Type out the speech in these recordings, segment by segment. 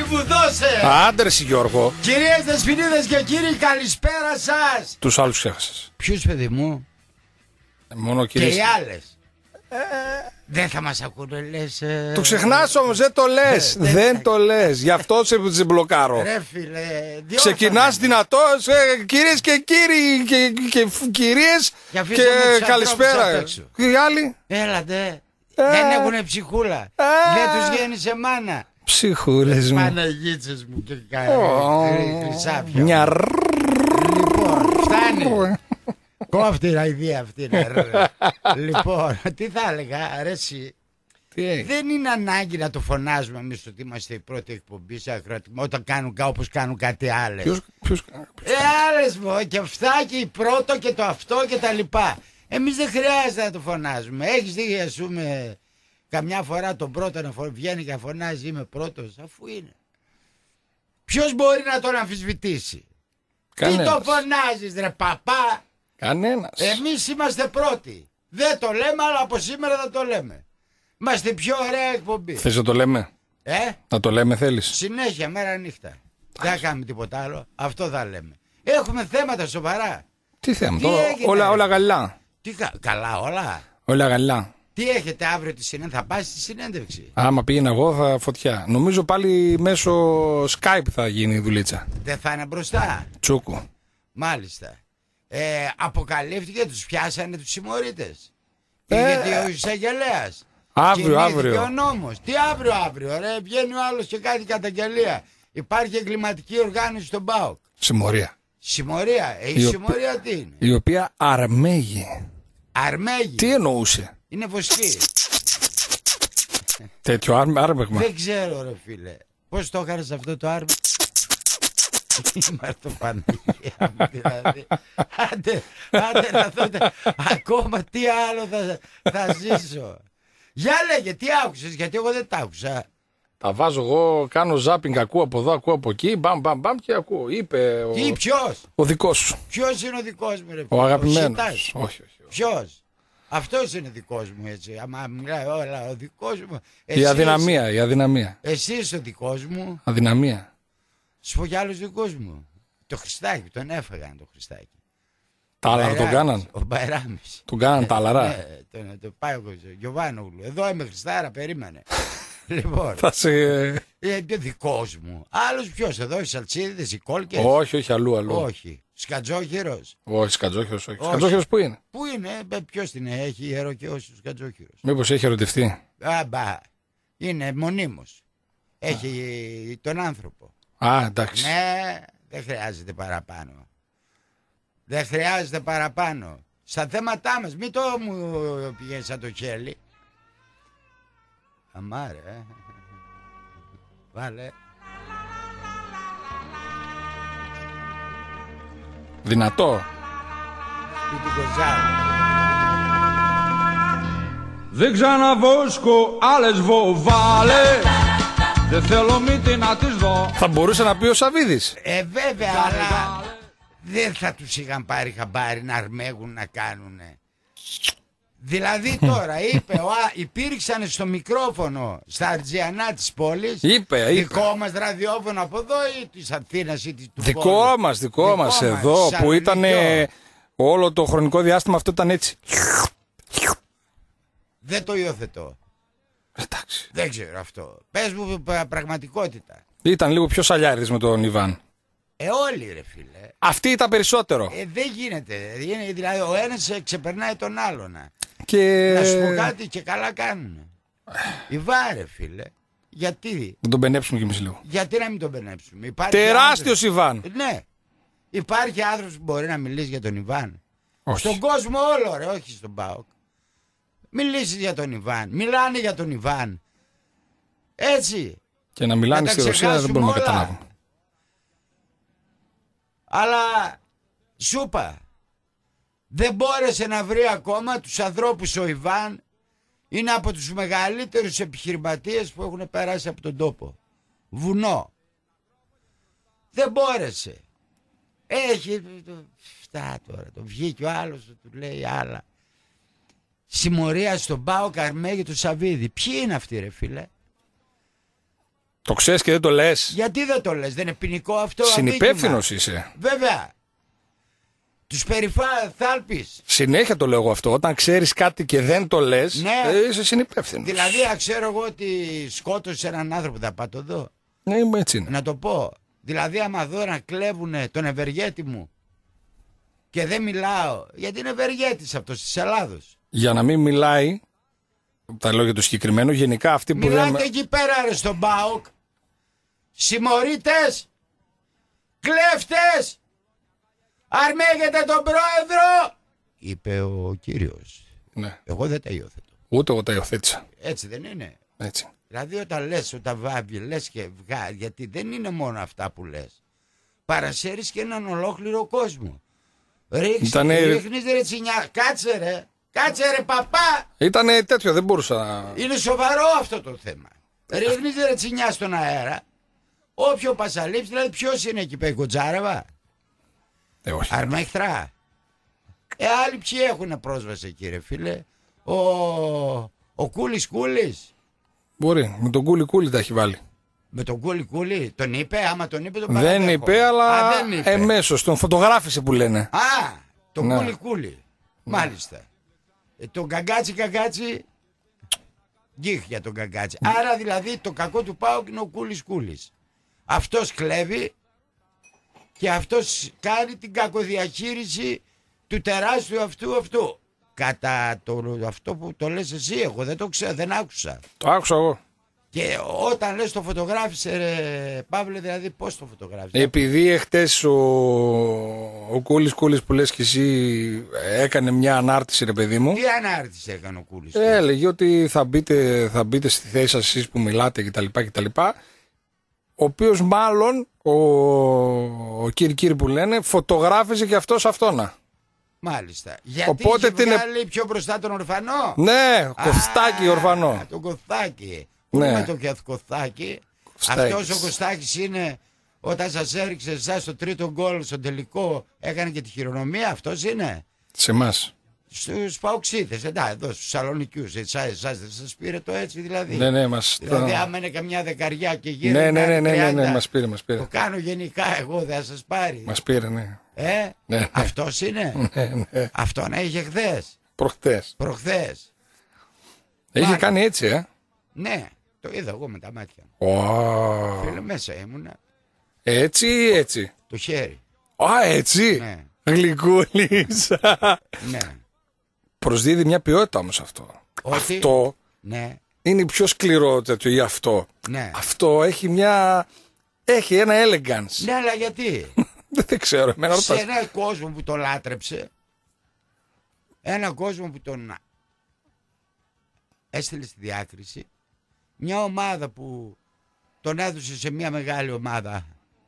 βουδώσε. Άντε ρε Γιώργο. Κυρίες Δεσποινίδες και κύριοι, καλησπέρα σας. Τους άλλους ξέχασες. Ποιους, παιδί μου? Μόνο Και κυρίες. οι άλλες. Δεν θα μας ακούνε, λες. Το ξεχνάς όμως, δεν το λες. Δεν το λες. Γι' αυτό σε μπλοκάρω. Ρε φίλε, Ξεκινάς δυνατός, κυρίες και κύριοι και κυρίες Για και αφήσαμε τους καλησπέρα. ανθρώπους απ' έξω. Και οι άλλοι. Έλατε. Δεν έχουνε ψυχούλα. Δεν τους γέννησε μάνα. Ψυχούλες μου. Παναγίτσες μου και χρυσάφια. Μια Λοιπόν, φτάνει. Κόφτη η ιδέα αυτή. Λοιπόν, τι θα έλεγα, ρε εσύ. Δεν είναι ανάγκη να το φωνάζουμε εμείς ότι είμαστε η πρώτη εκπομπή σε ακροατικό όταν κάνουν όπως κάνουν κάτι άλλες. Ποιος. Άλλες μου, και αυτά και η πρώτο και το αυτό και τα λοιπά. Εμείς δεν χρειάζεται να το φωνάζουμε. Έχεις δει, ας πούμε, καμιά φορά τον πρώτο να βγαίνει και να φωνάζει είμαι πρώτος, αφού είναι. Ποιος μπορεί να τον αμφισβητήσει? Κανένας. Τι το φωνάζεις ρε παπά? Κανένας. Εμείς είμαστε πρώτοι. Δεν το λέμε, αλλά από σήμερα θα το λέμε. Είμαστε πιο ωραία εκπομπή. Θες να το λέμε? Να το λέμε θέλεις? Συνέχεια, μέρα νύχτα. Δεν θα κάνουμε τίποτα άλλο. Αυτό θα λέμε. Έχουμε θέματα σοβαρά. Τι θέματα? έγινε, Όλα καλά. Καλά όλα. Όλα καλά. Τι έχετε αύριο τη συνέντευξη? Θα πάει στη συνέντευξη? Άμα πήγαινα εγώ θα φωτιά. Νομίζω πάλι μέσω Skype θα γίνει η δουλίτσα. Δεν θα είναι μπροστά? Τσούκου. Μάλιστα. Αποκαλύφθηκε, τους πιάσανε τους συμμορίτες. Γιατί ο εισαγγελέας Αύριο. ο νόμος. Τι αύριο ρε? Βγαίνει ο άλλος και κάνει καταγγελία. Υπάρχει εγκληματική οργάνωση στον ΠΑΟΚ. Συμμορία. Συμμορία. Η συμμορία τι είναι? Η οποία αρμέγει. Αρμέγει. Τι εννοούσε? Είναι βοσκή. Τέτοιο άρμεγμα. Δεν ξέρω ρε φίλε. Πώς το έκανες αυτό το άρμεγμα? Είμαστε Παναγία μου, δηλαδή. Άντε να δω ακόμα τι άλλο θα ζήσω. Για λέγε, τι άκουσες? Γιατί εγώ δεν τα άκουσα. Τα βάζω εγώ, κάνω ζάπινγκ, ακούω από εδώ, ακούω από εκεί, μπαμ και ακούω. Είπε Τι, ποιος? ο δικός σου. Ποιος είναι ο δικός μου ρε? Ο αγαπημένος. Όχι. Ποιος? Αυτός είναι δικός μου, έτσι. Άμα μιλάει όλα ο δικός μου. Η αδυναμία. Εσύ είσαι ο δικός μου. Αδυναμία. Σου πω κι άλλους δικούς μου. Το Χριστάκι, τον έφαγαν το Χριστάκι. Τα άλλα τον κάναν. Ο Μπαϊράμις. Τον κάναν τα άλλα. Το πάει ο Γιωβάνογλου. Εδώ είμαι Χριστάρα, περίμενε. Λοιπόν. Θα σε... Δικός μου. Άλλος ποιος εδώ, οι Σαλτσίδες, οι Κόλκες? Όχι, αλλού. Όχι. Σκατζόχυρος? Όχι, Σκατζόχυρος όχι. Σκατζόχυρος πού είναι? Πού είναι, ποιος την έχει ιεροκαιώσει ο Σκατζόχυρος? Μήπως έχει ερωτευτεί? Είναι μονίμως. Έχει τον άνθρωπο. Εντάξει. Ναι, δεν χρειάζεται παραπάνω. Στα θέματά μας, μην το μου πηγαίνει σαν το χέλι. Αμάρε, βάλε. Δυνατό. Σπίτι Κοζάρου. Δεν ξαναβόσκω άλλες βοβάλε. Δεν θέλω μύτη να τις δω. Θα μπορούσε να πει ο Σαβίδης. Βέβαια, αλλά δεν θα τους είχαν πάρει χαμπάρι να αρμέγουν να κάνουνε. Δηλαδή τώρα υπήρξαν στο μικρόφωνο στα Αρτζιανά της πόλης. Είπε. Δικό μας ραδιόφωνο από εδώ ή της Αθήνας ή του Δικό μας εδώ που ήταν όλο το χρονικό διάστημα αυτό ήταν έτσι. Δεν το υιοθετώ. Εντάξει. Δεν ξέρω αυτό. Πες μου πραγματικότητα. Ήταν λίγο πιο σαλιάρης με τον Ιβάν. Όλοι ρε φίλε. Αυτή ήταν περισσότερο. Δεν γίνεται. Δηλαδή ο ένας ξεπερνάει τον άλλον. Και... Να σου πω κάτι, και καλά κάνουν. Ιβάν ρε φίλε. Γιατί? Να τον πενέψουμε κι εμείς λίγο. Γιατί να μην τον πενέψουμε? Τεράστιος Ιβάν. Ναι. Υπάρχει άνθρωπος που μπορεί να μιλήσει για τον Ιβάν? Όχι. Στον κόσμο όλο ρε, όχι στον ΠΑΟΚ. Μιλήσεις για τον Ιβάν. Μιλάνε για τον Ιβάν. Έτσι. Και να μιλάνε στη Ρωσία δεν μπορούμε να καταλάβουμε. Αλλά σούπα. Δεν μπόρεσε να βρει ακόμα τους ανθρώπους. Ο Ιβάν είναι από τους μεγαλύτερους επιχειρηματίες που έχουν περάσει από τον τόπο. Βουνό. Δεν μπόρεσε. Έχει φτά τώρα. Το βγήκε ο άλλος, του λέει άλλα. Συμμορία στον ΠΑΟΚ, αρμέγει του Σαββίδη. Ποιοι είναι αυτοί ρε φίλε? Το ξέρεις και δεν το λες. Γιατί δεν το λες, δεν είναι ποινικό αυτό? Συνυπεύθυνος είσαι. Βέβαια. Τους θάλπεις. Συνέχεια το λέω εγώ αυτό. Όταν ξέρεις κάτι και δεν το λες, ναι. Είσαι συνυπεύθυνος. Δηλαδή, ξέρω εγώ ότι σκότωσε έναν άνθρωπο, θα πάω το δω. Ναι, έτσι είναι. Να το πω. Δηλαδή, άμα δω να κλέβουν τον ευεργέτη μου και δεν μιλάω, γιατί είναι ευεργέτης αυτός της Ελλάδος. Για να μην μιλάει, τα λέω για το συγκεκριμένο, γενικά αυτοί που μιλάτε δεν... εκεί πέρα ρε στον ΠΑΟΚ. Συμμορίτες, κλέφτες, αρμέγετε τον πρόεδρο, είπε ο κύριος. Ναι. Εγώ δεν τα υιοθετώ. Ούτε εγώ τα υιοθέτησα. Έτσι δεν είναι? Έτσι. Δηλαδή όταν λες και βγάζει, γιατί δεν είναι μόνο αυτά που λες. Παρασέρεις και έναν ολόκληρο κόσμο. Ρίχνεις ρε τσινιά, κάτσε ρε παπά. Ήτανε τέτοιο, δεν μπορούσα να... Είναι σοβαρό αυτό το θέμα. Ρίχνεις ρε τσινιά στον αέρα. Όποιο πασαλείψει, δηλαδή ποιος είναι εκεί πέρα, Κοντζάρεβα? Όχι. Αρμέχτρα. Άλλοι ποιοι έχουν πρόσβαση εκεί ρε φίλε? Ο Κούλης. Μπορεί, με τον Κούλη τα έχει βάλει. Με τον Κούλη, τον είπε, άμα τον είπε τον παραδέχομαι. Δεν είπε, αλλά εμέσως, τον φωτογράφησε που λένε. Α, τον ναι. Κούλη. Μάλιστα. Τον Καγκάτσι, γκίχ για τον Καγκάτσι. Άρα δηλαδή το κακό του ΠΑΟΚ είναι ο Κούλης. Αυτός κλέβει και αυτός κάνει την κακοδιαχείριση του τεράστιου αυτού. Κατά αυτό που το λες εσύ, εγώ δεν το ξέρω, δεν άκουσα. Το άκουσα εγώ. Και όταν λες το φωτογράφησε ρε Παύλε, δηλαδή πώς το φωτογράφησε? Επειδή εχτες ο Κούλης που λες και εσύ έκανε μια ανάρτηση ρε παιδί μου. Τι ανάρτηση έκανε ο Κούλης? Έλεγε ότι θα μπείτε στη θέση σας εσείς που μιλάτε κτλ. Ο οποίος μάλλον ο κύρι που λένε φωτογράφησε και αυτός αυτόνα. Μάλιστα. Γιατί οπότε είχε βγάλει πιο μπροστά τον ορφανό? Ναι, Κωστάκι ορφανό. Τον Κωστάκι. Ναι. Με το Κωστάκι. Αυτός ο Κωστάκης είναι όταν σας έριξε εσάς στο τρίτο γκολ στο τελικό, έκανε και τη χειρονομία, αυτός είναι? Σε εμάς. Στους Παοξίδες, εδώ στους Σαλονικιούς, εσάς δεν σας πήρε το έτσι δηλαδή? Ναι, μας... Δηλαδή άμα είναι καμιά δεκαριά και γύρω ναι, μας πήρε. Το κάνω γενικά εγώ, δεν θα σας πάρει? Μας πήρε, ναι. Ναι. Αυτός είναι? Ναι. Αυτόν είχε χθες? Προχθές. Είχε κάνει έτσι, Ναι, το είδα εγώ με τα μάτια μου. Φίλε, μέσα ήμουνα. Έτσι. Το χέρι. Έτσι. Ναι. Γλυκούλης. Ναι. Προσδίδει μια ποιότητα όμως αυτό. Αυτό ναι. Είναι πιο σκληρό τέτοιο ή αυτό. Ναι. Αυτό έχει ένα elegance. Ναι, αλλά γιατί? Δεν ξέρω. Σε ένα κόσμο που τον λάτρεψε, ένα κόσμο που τον έστειλε στη διάκριση, μια ομάδα που τον έδωσε σε μια μεγάλη ομάδα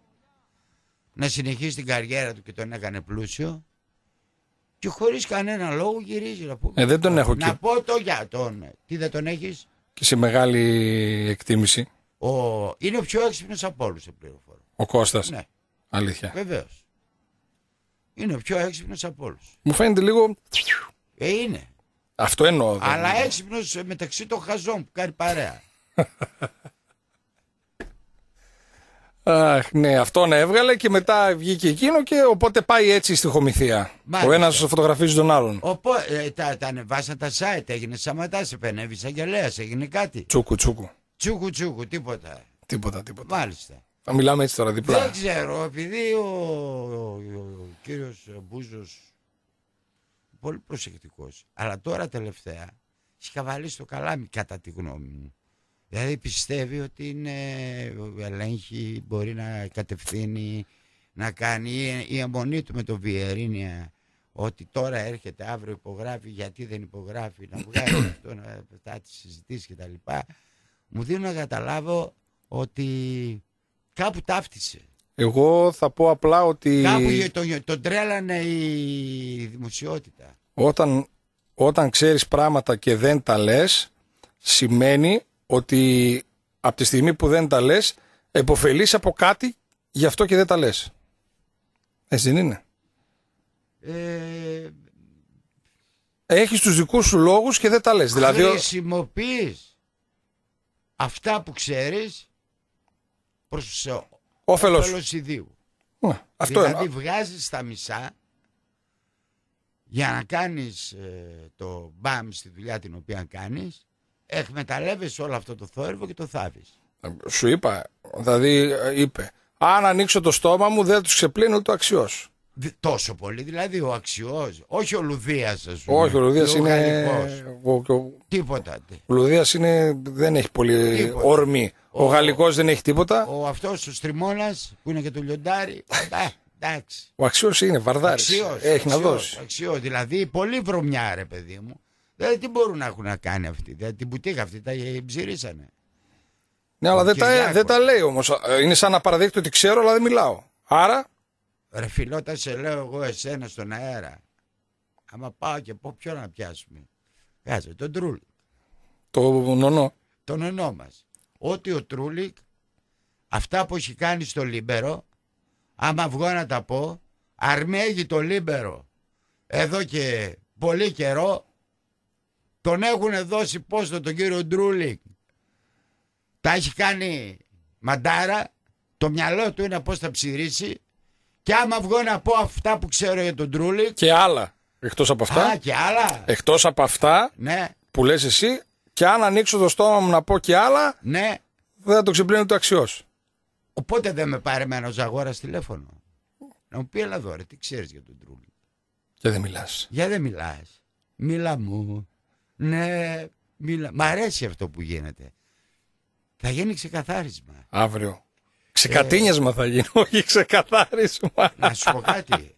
να συνεχίσει την καριέρα του και τον έκανε πλούσιο, και χωρίς κανένα λόγο γυρίζει να πούμε. Δεν τον έχω να πω το για τον. Τι δεν τον έχεις? Και σε μεγάλη εκτίμηση. Είναι ο πιο έξυπνος από όλους, σε πληροφορώ. Ο Κώστας. Ναι. Αλήθεια. Βεβαίως. Είναι ο πιο έξυπνος από όλους. Μου φαίνεται λίγο... Είναι. Αυτό εννοώ. Αλλά έξυπνος μεταξύ των χαζών που κάνει παρέα. Ναι, αυτόν έβγαλε και μετά βγήκε εκείνο και οπότε πάει έτσι στη χωμηθεία. Ο ένας φωτογραφίζει τον άλλον. Οπότε τα ανεβάσαν τα site, έγινε σαματάς, επενέβη εισαγγελέας, έγινε κάτι. Τσούκου, τίποτα. Μάλιστα. Θα μιλάμε έτσι τώρα διπλά. Δεν ξέρω, επειδή ο κύριος Μπούζος πολύ προσεκτικός, αλλά τώρα τελευταία έχει καβαλήσει το καλάμι κατά τη γνώμη μου. Δηλαδή πιστεύει ότι είναι ελέγχει, μπορεί να κατευθύνει, να κάνει η αιμονή του με το Βιερίνια, ότι τώρα έρχεται αύριο υπογράφει, γιατί δεν υπογράφει, να βγάλει αυτό, να πετά τις συζητήσεις κτλ. Μου δίνουν να καταλάβω ότι κάπου ταύτισε. Εγώ θα πω απλά ότι... Κάπου τον τρέλανε η δημοσιότητα. Όταν ξέρεις πράγματα και δεν τα λες, σημαίνει ότι από τη στιγμή που δεν τα λες, επωφελείς από κάτι, γι' αυτό και δεν τα λες. Έτσι δεν είναι? Έχεις τους δικούς σου λόγους και δεν τα λες. Δηλαδή... Χρησιμοποιείς αυτά που ξέρεις προς όφελος ιδίου. Αυτό Δηλαδή βγάζεις τα μισά για να κάνεις το μπαμ στη δουλειά την οποία κάνεις, εκμεταλλεύεσαι όλο αυτό το θόρυβο και το θάβεις. Σου είπα, δηλαδή είπε, αν ανοίξω το στόμα μου δεν τους ξεπλύνω ούτε ο Αξιός. Τόσο πολύ, δηλαδή ο Αξιός, όχι ο Λουδίας, ας πούμε. Όχι, ο Λουδίας είναι. Τίποτα. Ο Λουδίας δεν έχει πολύ Τίποτα. όρμη. Ο Γαλλικός δεν έχει τίποτα. Αυτός ο Στριμώνας που είναι και το λιοντάρι. Εντάξει. Ο Αξιός είναι βαρδάρης. Έχει να δώσει. Αξιός, δηλαδή πολύ βρωμιά, ρε παιδί μου. Δηλαδή τι μπορούν να έχουν να κάνει αυτοί. Δηλαδή την μπουτίκα αυτή τα ψηρίσανε. Ναι, αλλά δεν τα λέει όμως. Είναι σαν να παραδείχνει ότι ξέρω, αλλά δεν μιλάω. Άρα. Ρε φιλότα, σε λέω εγώ εσένα στον αέρα. Άμα πάω και πω ποιον να πιάσουμε. Κάτσε, τον Τρούλικ. Το νονό. Το νονό μας. Ότι ο Τρούλικ αυτά που έχει κάνει στο Λίμπερο, άμα βγω να τα πω, αρμέγει το Λίμπερο εδώ και πολύ καιρό. Τον έχουν δώσει πόστο τον κύριο Τρούλικ. Τα έχει κάνει μαντάρα. Το μυαλό του είναι πώς θα ψηρίσει. Και άμα βγω να πω αυτά που ξέρω για τον Τρούλικ. Και άλλα. Εκτός από αυτά. Και άλλα. Εκτός από αυτά, ναι, που λες εσύ. Και αν ανοίξω το στόμα μου να πω και άλλα, ναι, δεν θα το ξεπλύνει το Αξιός. Οπότε δεν με πάρει εμένα ο Ζαγόρας τηλέφωνο. Να μου πει, έλα εδώ ρε, τι ξέρεις για τον Τρούλικ. Και δεν μιλάς. Για δεν μιλάς. Μίλα μου. Ναι, μίλα. Μ' αρέσει αυτό που γίνεται. Θα γίνει ξεκαθάρισμα. Αύριο. Ξεκατίνιασμα θα γίνει, όχι ξεκαθάρισμα. Να σου πω κάτι.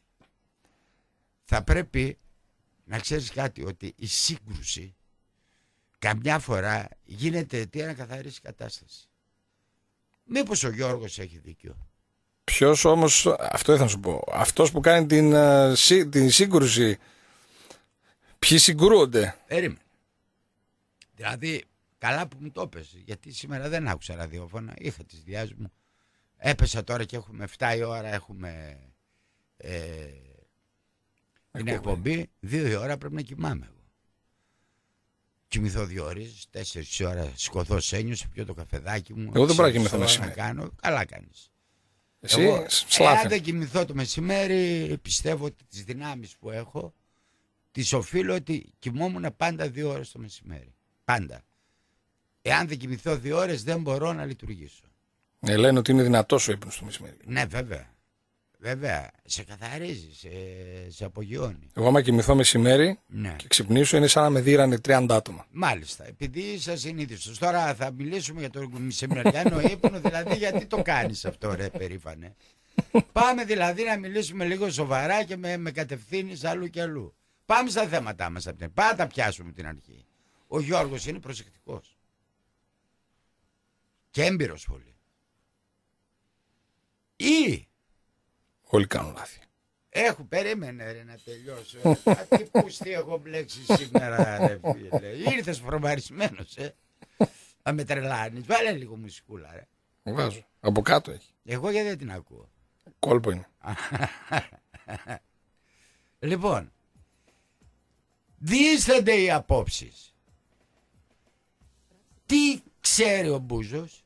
Θα πρέπει να ξέρεις κάτι, ότι η σύγκρουση καμιά φορά γίνεται αιτία να καθαρίσει κατάσταση. Μήπως ο Γιώργος έχει δίκιο. Ποιος όμως, αυτό ήθελα να σου πω, αυτός που κάνει την σύγκρουση, ποιοι συγκρούονται. Περίμενε. Δηλαδή, καλά που μου το έπαιζε, γιατί σήμερα δεν άκουσα ραδιόφωνα, είχα τις δουλειές μου. Έπεσα τώρα και έχουμε 7 η ώρα, έχουμε την εκπομπή, 2 η ώρα πρέπει να κοιμάμαι εγώ. Κοιμηθώ 2 ώρες, 4 η ώρα σηκωθώ σένιος, πιω το καφεδάκι μου. Εγώ δεν μπορώ να κοιμηθώ μεσημέρι. Καλά κάνεις. Εσύ εάν δεν κοιμηθώ το μεσημέρι, πιστεύω ότι τις δυνάμεις που έχω τις οφείλω ότι κοιμόμουν πάντα 2 ώρες το μεσημέρι. Πάντα. Εάν δεν κοιμηθώ 2 ώρες δεν μπορώ να λειτουργήσω. Λένε ότι είναι δυνατός ο ύπνος το μεσημέρι. Ναι, βέβαια. Βέβαια. Σε καθαρίζει, σε απογειώνει. Εγώ άμα κοιμηθώ μεσημέρι, ναι, και ξυπνήσω, είναι σαν να με δίρανε 30 άτομα. Μάλιστα. Επειδή είσαι συνήθιστος. Τώρα θα μιλήσουμε για το μεσημεριανό ύπνο, δηλαδή γιατί το κάνεις αυτό, ρε περήφανε. Πάμε δηλαδή να μιλήσουμε λίγο σοβαρά και με κατευθύνεις αλλού και αλλού. Πάμε στα θέματά μας. Πάμε τα πιάσουμε την αρχή. Ο Γιώργος είναι προσεκτικός. Και έμπειρος πολύ. Ή όλοι κάνουν λάθη. Περίμενε ρε να τελειώσω. Τι πούστη έχω μπλέξει σήμερα, ρε φίλε. Ήρθες προβαρισμένος, Θα με τρελάνεις. Βάλε λίγο μουσικούλα, ρε. Βάζω. Από κάτω έχει. Εγώ γιατί δεν την ακούω. Κόλπο είναι. Λοιπόν, διείστανται οι απόψεις. Τι ξέρει ο Μπούζος?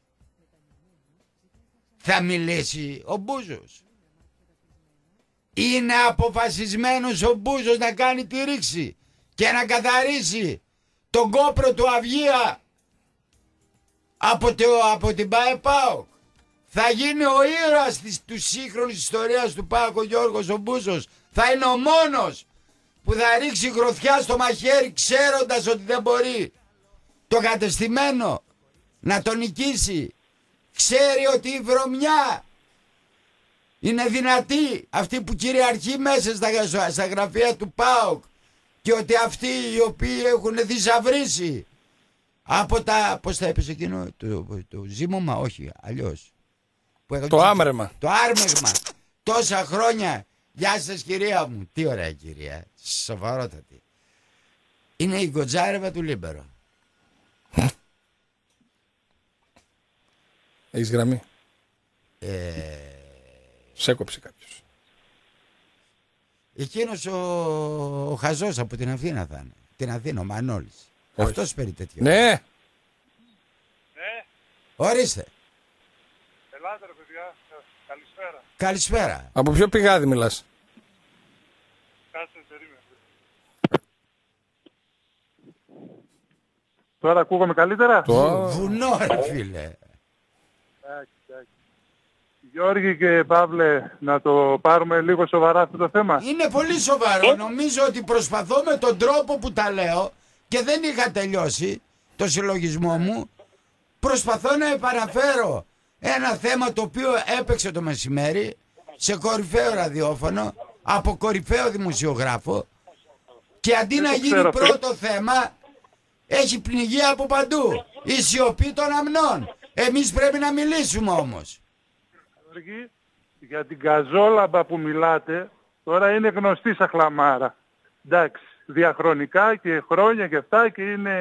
Θα μιλήσει ο Μπούζος? Είναι αποφασισμένος ο Μπούζος να κάνει τη ρήξη και να καθαρίσει τον κόπρο του Αυγία από την ΠΑΕΠΑΟΚ? Θα γίνει ο ήρωας του σύγχρονης ιστορίας του ΠΑΟΚ ο Γιώργος ο Μπούζος. Θα είναι ο μόνος που θα ρίξει γροθιά στο μαχαίρι ξέροντας ότι δεν μπορεί το κατεστημένο να τον νικήσει. Ξέρει ότι η βρωμιά είναι δυνατή, αυτή που κυριαρχεί μέσα στα γραφεία του ΠΑΟΚ, και ότι αυτοί οι οποίοι έχουν θησαυρίσει από τα, πώς θα έπαιζε εκείνο, το ζύμωμα, όχι, αλλιώς. Το άμρεμα. Το άρμεγμα. Τόσα χρόνια. Γεια σας κυρία μου. Τι ωραία κυρία. Σοβαρότατη. Είναι η Γκοτζάρεβα του Λίμπερο. Έχεις γραμμή. Σ' έκοψε κάποιος. Εκείνος ο χαζός από την Αθήνα θα είναι. Την Αθήνα, ο Μανώλης. Όχι. Αυτός περί τέτοιο. Ναι. Ναι, Ορίστε. Ελάτε ρε παιδιά, καλησπέρα. Καλησπέρα. Από ποιο πηγάδι μιλάς? Κάτσε, περίμενε. Τώρα ακούγομαι καλύτερα? Βουνό ρε φίλε. Εντάξει. Γιώργη και Παύλε, να το πάρουμε λίγο σοβαρά αυτό το θέμα. Είναι πολύ σοβαρό. Νομίζω ότι προσπαθώ με τον τρόπο που τα λέω και δεν είχα τελειώσει το συλλογισμό μου. Προσπαθώ να επαναφέρω ένα θέμα το οποίο έπαιξε το μεσημέρι σε κορυφαίο ραδιόφωνο από κορυφαίο δημοσιογράφο και αντί να γίνει πρώτο θέμα έχει πνιγεί από παντού. Η σιωπή των αμνών. Εμείς πρέπει να μιλήσουμε όμως. Για την καζόλαμπα που μιλάτε, τώρα είναι γνωστή σαν χλαμάρα. Εντάξει, διαχρονικά και χρόνια και αυτά και είναι,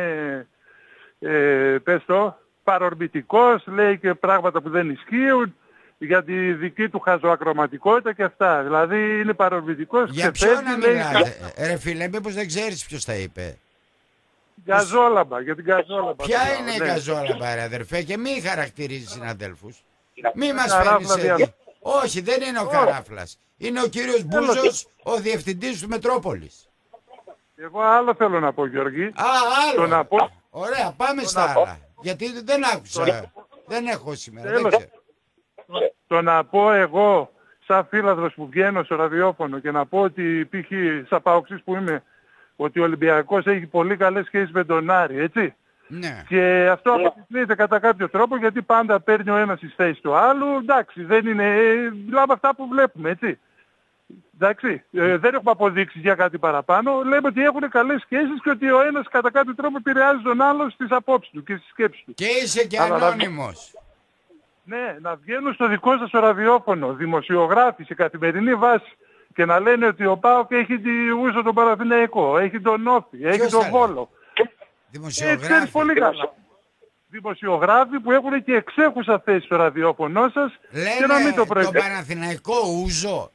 πες το, παρορμητικός, λέει και πράγματα που δεν ισχύουν για τη δική του χαζοακροματικότητα και αυτά. Δηλαδή είναι παρορμητικός. Για ποιον να μιλάτε, ρε φίλε, μήπως δεν ξέρεις ποιος τα είπε. Καζόλαμπα, για την καζόλαμπα. Ποια είναι η καζόλαμπα ρε αδερφέ και μη χαρακτηρίζει συναδέλφους. Μη μας φέρνεις έτσι. Όχι, δεν είναι ο Καράφλας. Είναι ο κύριος Μπούζος, ο διευθυντής του Μετρόπολης. Εγώ άλλο θέλω να πω, Γιώργη. Άλλο. Να πω... Ωραία, πάμε στα άλλα. Γιατί δεν άκουσα. Δεν έχω σήμερα. Δεν ξέρω. Το να πω εγώ, σαν φίλαδρος που βγαίνω στο ραδιόφωνο και να πω ότι π.χ. σαν παοξής που είμαι, ότι ο Ολυμπιακός έχει πολύ καλές σχέσεις με τον Άρη, έτσι. Ναι. Και αυτό αποδεικνύεται κατά κάποιο τρόπο γιατί πάντα παίρνει ο ένας τις θέσεις του άλλου. Εντάξει, δεν είναι... Μιλάμε αυτά που βλέπουμε, έτσι. Εντάξει, δεν έχουμε αποδείξει για κάτι παραπάνω. Λέμε ότι έχουν καλές σχέσεις και ότι ο ένας κατά κάποιο τρόπο επηρεάζει τον άλλο στις απόψεις του και στις σκέψεις του. Και είσαι και ανώνυμος. Ναι, να βγαίνουν στο δικό σας ραδιόφωνο δημοσιογράφοι σε καθημερινή βάση και να λένε ότι ο ΠΑΟΚ έχει τη Ούζο τον Παναθηναϊκό, έχει τον Όφη, έχει τον Βόλο. Δημοσιογράφοι. Πολύ καλά. Δημοσιογράφοι που έχουν και εξέχουσα θέση στο ραδιόφωνο σας. Λένε και να μην το τον Παναθηναϊκό Ούζο.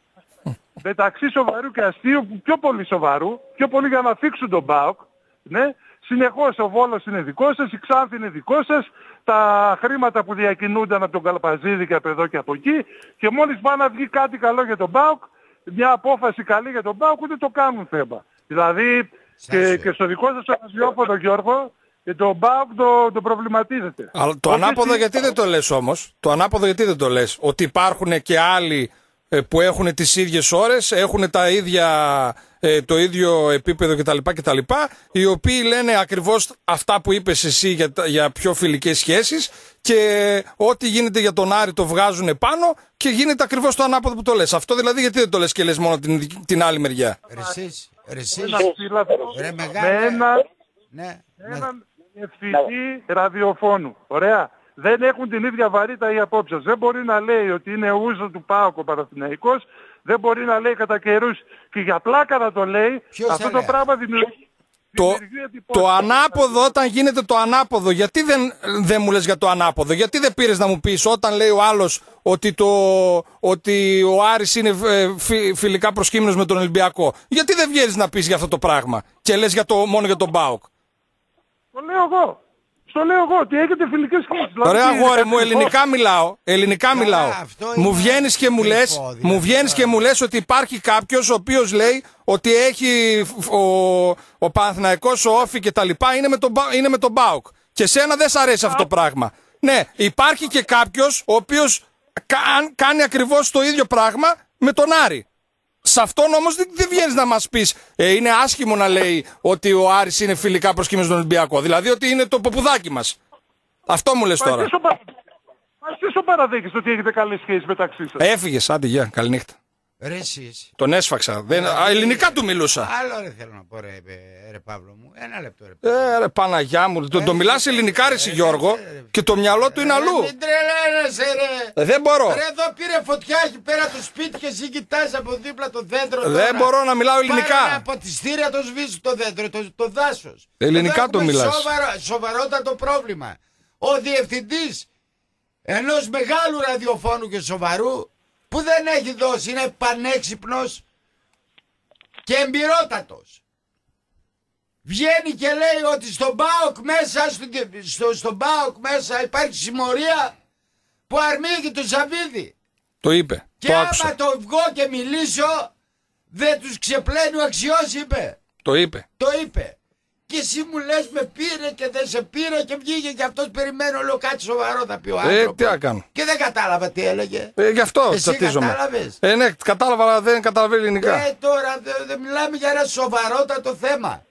Μεταξύ σοβαρού και αστείου, πιο πολύ σοβαρού, πιο πολύ για να θίξουν τον ΠΑΟΚ. Ναι. Συνεχώς ο Βόλος είναι δικό σας, η Ξάνθη είναι δικό σας, τα χρήματα που διακινούνταν από τον Καλπαζίδη και από εδώ και από εκεί και μόλις πάνε να βγει κάτι καλό για τον ΠΑΟΚ, μια απόφαση καλή για τον ΠΑΟΚ, ούτε το κάνουν θέμα. Δηλαδή και στο δικό σας ραδιόφωνο, Γιώργο, και τον ΠΑΟΚ το προβληματίζεται. Αλλά το ανάποδο γιατί δεν το λες όμως, το ανάποδο γιατί δεν το λες, ότι υπάρχουν και άλλοι που έχουν τις ίδιες ώρες, έχουν τα ίδια, το ίδιο επίπεδο κτλ. Οι οποίοι λένε ακριβώς αυτά που είπες εσύ για πιο φιλικές σχέσεις και ό,τι γίνεται για τον Άρη το βγάζουν πάνω και γίνεται ακριβώς το ανάποδο που το λες. Αυτό δηλαδή γιατί δεν το λες και λες μόνο την άλλη μεριά. Ρε έναν ευθυντή ραδιοφώνου. Ωραία. Δεν έχουν την ίδια βαρύτητα οι απόψεις. Δεν μπορεί να λέει ότι είναι Ούζο του ΠΑΟΚ ο Παναθηναϊκός. Δεν μπορεί να λέει κατά καιρούς και για πλάκα να το λέει. Ποιος αυτό το πράγμα δημιουργεί. Το ανάποδο, όταν γίνεται το ανάποδο, γιατί δεν μου λες για το ανάποδο, γιατί δεν πήρες να μου πεις όταν λέει ο άλλος ότι ο Άρης είναι φιλικά προσκύμενος με τον Ολυμπιακό, γιατί δεν βγαίνεις να πεις για αυτό το πράγμα και λες μόνο για τον ΠΑΟΚ. Το λέω εγώ. Στο λέω εγώ ότι έχετε φιλικές σχέσεις. Ωραία αγόρι μου, ελληνικά μιλάω. Μου βγαίνεις και μου λες ότι υπάρχει κάποιος ο οποίος λέει ότι έχει ο Παναθηναϊκός, ο Όφη και τα λοιπά είναι με τον ΠΑΟΚ. Και σένα δεν σ' αρέσει αυτό το πράγμα. Ναι, υπάρχει και κάποιος ο οποίος κάνει ακριβώς το ίδιο πράγμα με τον Άρη. Σε αυτόν όμως δεν βγαίνεις να μας πεις είναι άσχημο να λέει ότι ο Άρης είναι φιλικά προσκύμενος στον Ολυμπιακό. Δηλαδή ότι είναι το ποπουδάκι μας. Αυτό μου λες τώρα. Μα εσύ σου παραδέχεις ότι έχετε καλές σχέσεις μεταξύ σας. Έφυγες, άντε γεια, καληνύχτα. Ρε εσείς. Τον έσφαξα. Ελληνικά του μιλούσα. Άλλο ρε θέλω να πω ρε Παύλο μου. Ένα λεπτό ρε. Ρε Παναγιά μου. Το μιλάς ελληνικά ρε εσύ Γιώργο και το μυαλό του είναι αλλού. Μην τρελαίνεσαι ρε. Δεν μπορώ. Ρε εδώ πήρε φωτιά εκεί πέρα το σπίτι και εσύ κοιτάς από δίπλα το δέντρο. Δεν μπορώ να μιλάω ελληνικά. Πάρε από τη στήρια το σβήσει το δέντρο, το δάσος. Ελληνικά το μιλάς. Σοβαρότατο πρόβλημα. Ο διευθυντής ενός μεγάλου ραδιοφώνου και σοβαρού που δεν έχει δώσει, είναι πανέξυπνος και εμπειρότατος. Βγαίνει και λέει ότι στον ΠΑΟΚ μέσα, στον ΠΑΟΚ μέσα υπάρχει συμμορία που αρμήγει τον Σαββίδη. Το είπε. Και το άμα άκουσα. το βγω και μιλήσω, δεν τους ξεπλένει ο αξιός, είπε. Το είπε. Το είπε. Και εσύ μου λες με πήρε και δεν σε πήρε και βγήκε και αυτός περιμένω, λέω κάτι σοβαρό θα πει ο άνθρωπος. Τι να κάνω. Και δεν κατάλαβα τι έλεγε. Γι' αυτό Εσύ τσατίζομαι. κατάλαβες. Ναι, κατάλαβα, αλλά δεν καταλαβαίνει ελληνικά. Τώρα δεν μιλάμε για ένα σοβαρότατο θέμα.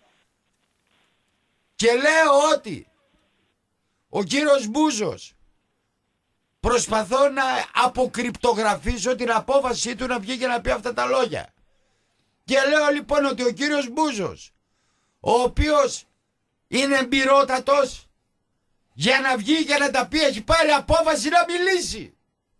Και λέω ότι ο κύριος Μπούζος, προσπαθώ να αποκρυπτογραφήσω την απόφασή του να βγει και να πει αυτά τα λόγια. Και λέω λοιπόν ότι ο κύριος Μπούζος, ο οποίος είναι εμπειρότατος, για να βγει και να τα πει έχει πάρει απόφαση να μιλήσει.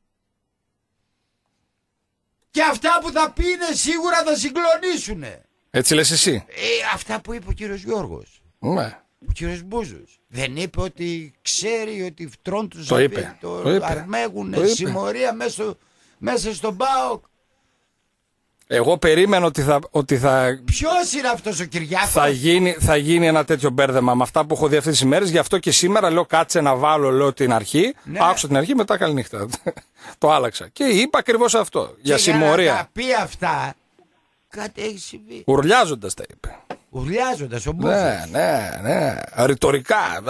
Και αυτά που θα πει είναι σίγουρα θα συγκλονίσουνε. Έτσι λες εσύ. Αυτά που είπε ο κύριος Γιώργος. Ναι. Ο κύριος Μπούζος δεν είπε ότι ξέρει ότι τρώνε τους Το είπε. το αρμέγουν συμμορία μέσα στον ΠΑΟΚ. Εγώ περίμενα ότι θα Ποιος είναι αυτός ο Κυριάκος? θα γίνει ένα τέτοιο μπέρδεμα με αυτά που έχω δει αυτές τις μέρες. Γι' αυτό και σήμερα λέω κάτσε να βάλω, λέω την αρχή. Ναι. Άκουσα την αρχή, μετά καληνύχτα. Το άλλαξα. Και είπα ακριβώς αυτό. Για συμμορία. Για να τα πει αυτά, κάτι έχει συμβεί. Ουρλιάζοντας τα είπε. Ουρλιάζοντας ο Μπούζος. Ναι. Ρητορικά.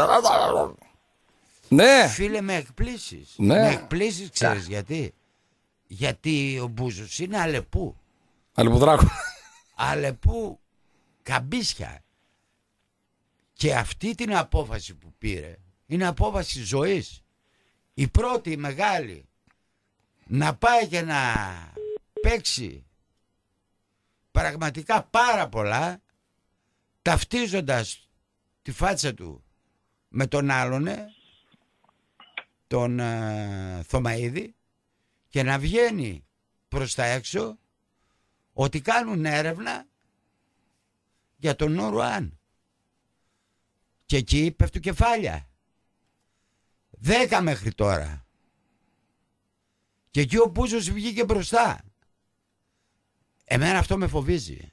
Ναι. Φίλε, με εκπλήσεις. Ναι. Με εκπλήσεις, ξέρεις γιατί? Γιατί ο Μπούζος είναι Αλεπού. Αλεπουδράκου. Αλεπού καμπίσια. Και αυτή την απόφαση που πήρε είναι απόφαση ζωής. Η πρώτη, η μεγάλη, να πάει και να παίξει πραγματικά πάρα πολλά, ταυτίζοντας τη φάτσα του με τον άλλον, τον Θωμαίδη, και να βγαίνει προς τα έξω ότι κάνουν έρευνα για τον Νουρουάν. Και εκεί πέφτουν κεφάλια. 10 μέχρι τώρα. Και εκεί ο Μπούζος βγήκε μπροστά. Εμένα αυτό με φοβίζει.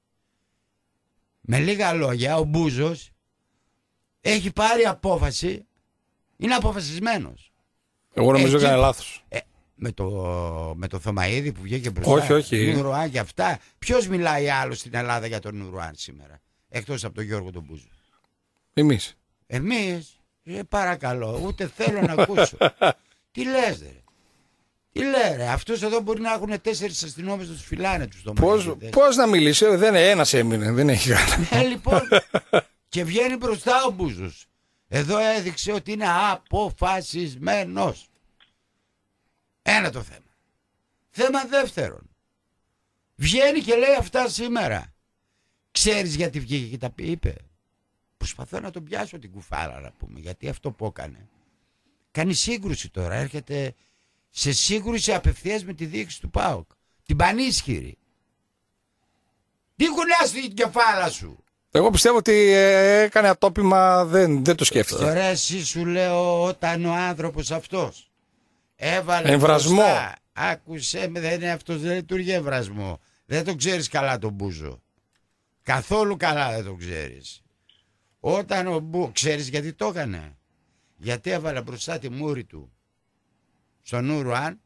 Με λίγα λόγια, ο Μπούζος έχει πάρει απόφαση, είναι αποφασισμένος. Εγώ νομίζω έκανε λάθος. Με το Θωμαίδη που βγήκε μπροστά. Όχι. Νουρουάν και αυτά. Ποιος μιλάει άλλο στην Ελλάδα για τον Νουρουάν σήμερα, εκτός από τον Γιώργο τον Μπούζο? Εμείς. Εμείς, παρακαλώ, ούτε θέλω να ακούσω. Τι λες ρε? Τι λέει ρε? Αυτούς εδώ μπορεί να έχουν 4 αστυνόμες να τους φυλάνε τους Θωμαίδη. Πώς να μιλήσει, δεν είναι ένας έμεινε, δεν έχει κανένα. Λοιπόν, και βγαίνει μπροστά ο Μπούζος. Εδώ έδειξε ότι είναι αποφασισμένος. Ένα το θέμα. Θέμα δεύτερον. Βγαίνει και λέει αυτά σήμερα. Ξέρεις γιατί βγήκε και τα είπε? Προσπαθώ να τον πιάσω την κουφάρα να πούμε. Γιατί αυτό που έκανε. Κάνει σύγκρουση τώρα. Έρχεται σε σύγκρουση απευθείας με τη διοίκηση του ΠΑΟΚ. Την πανίσχυρη. Τι κουνάς την κεφάλα σου? Εγώ πιστεύω ότι έκανε ατόπιμα, δεν το σκέφτηκε. Τώρα εσύ σου λέω, όταν ο άνθρωπος αυτός έβαλε εμβρασμό. μπροστά, άκουσε με, δεν είναι αυτός, δεν λειτουργεί εμβρασμό. Δεν το ξέρεις καλά τον Μπούζο. Καθόλου καλά δεν το ξέρεις. Όταν ξέρεις γιατί το έκανε? Γιατί έβαλε μπροστά τη μούρη του στον Νουρουάν,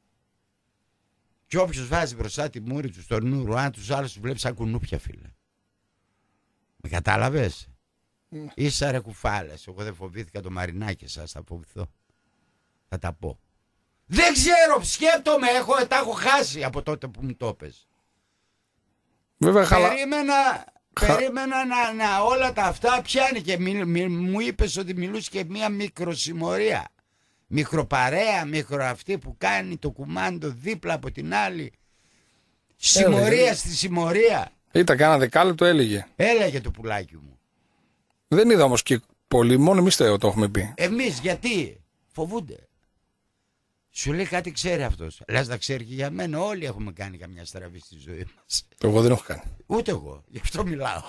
και όποιος βάζει μπροστά τη μούρη του στον Νουρουάν, τους άλλους τους βλέπει σαν κουνούπια, φίλε. Με κατάλαβες? Ίσα ρε κουφάλες. Εγώ δεν φοβήθηκα το Μαρινάκι σας, θα φοβηθώ. Θα τα πω. Δεν ξέρω, σκέπτομαι, τα έχω χάσει από τότε που μου το πες. Βέβαια, Περίμενα να όλα τα αυτά πιάνει και μου είπες ότι μιλούσε και μία μικροσημωρία. Μικροπαρέα, αυτή που κάνει το κουμάντο δίπλα από την άλλη. Συμμορία στη συμμορία. Ήταν κάνα δεκάλεπτο, έλεγε. Έλεγε το πουλάκι μου. Δεν είδα όμως και πολύ, μόνο εμείς το έχουμε πει. Εμείς γιατί? Φοβούνται. Σου λέει κάτι ξέρει αυτός. Λες να ξέρει και για μένα. Όλοι έχουμε κάνει καμιά στραβή στη ζωή μας. Εγώ δεν έχω κάνει. Ούτε εγώ. Γι' αυτό μιλάω.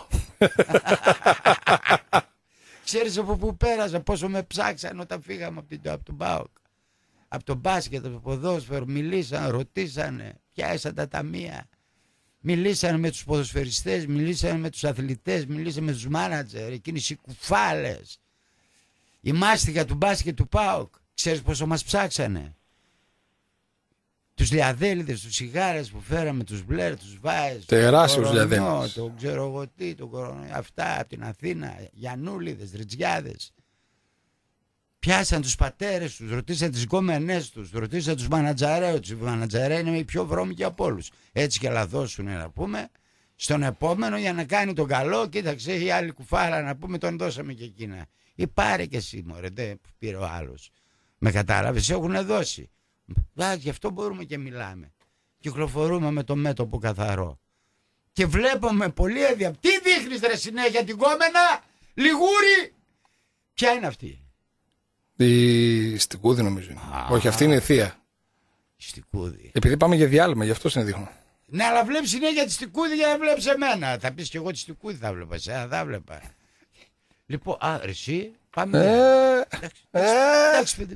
Ξέρεις από πού πέρασα, πόσο με ψάξαν όταν φύγαμε από τον ΠΑΟΚ. Από τον μπάσκετ, από το ποδόσφαιρο. Μιλήσαν, ρωτήσανε, πιάσαν τα ταμεία. Μιλήσανε με τους ποδοσφαιριστές, μιλήσανε με τους αθλητές, μιλήσανε με τους μάνατζερ, εκείνες οι κουφάλες. Η μάστιγα του μπάσκετ του ΠΑΟΚ. Ξέρεις πόσο μας ψάξανε? Τους λιαδέλιδες, τους σιγάρες που φέραμε, τους Μπλερ, τους Βάες. Τεράστιους λιαδέλιδες. Το ξέρω εγώ τι, το κορονοϊό, αυτά από την Αθήνα, Γιαννούλιδες, Ριτζιάδες. Πιάσαν τους πατέρες τους, ρωτήσαν τις γκόμενές τους, ρωτήσαν τους μανατζαρέους. Οι μανατζαρέοι είναι οι πιο βρώμικοι από όλους. Έτσι και λαδώσουνε να πούμε. Στον επόμενο για να κάνει τον καλό, κοίταξε η άλλη κουφάρα να πούμε, τον δώσαμε και εκείνα. Ή πάρε και εσύ μωρέ, δεν πήρε ο άλλος. Με κατάλαβες, έχουν δώσει. Γι' αυτό μπορούμε και μιλάμε. Κυκλοφορούμε με το μέτωπο καθαρό. Και βλέπουμε πολύ τι δείχνεις ρε συνέχεια την κόμενα, λιγούρι. Ποια είναι αυτή? Η Στικούδη νομίζω είναι. Όχι, αυτή είναι η θεία. Στικούδη. Επειδή πάμε για διάλειμμα, γι' αυτό συνεδείχνω. Ναι, αλλά βλέπεις συνέχεια τη Στικούδη για να βλέπεις εμένα. Θα πεις και εγώ τη Στικούδη θα βλέπα, θα βλέπα. Λοιπόν, εσύ, πάμε. Εντάξει, παιδί.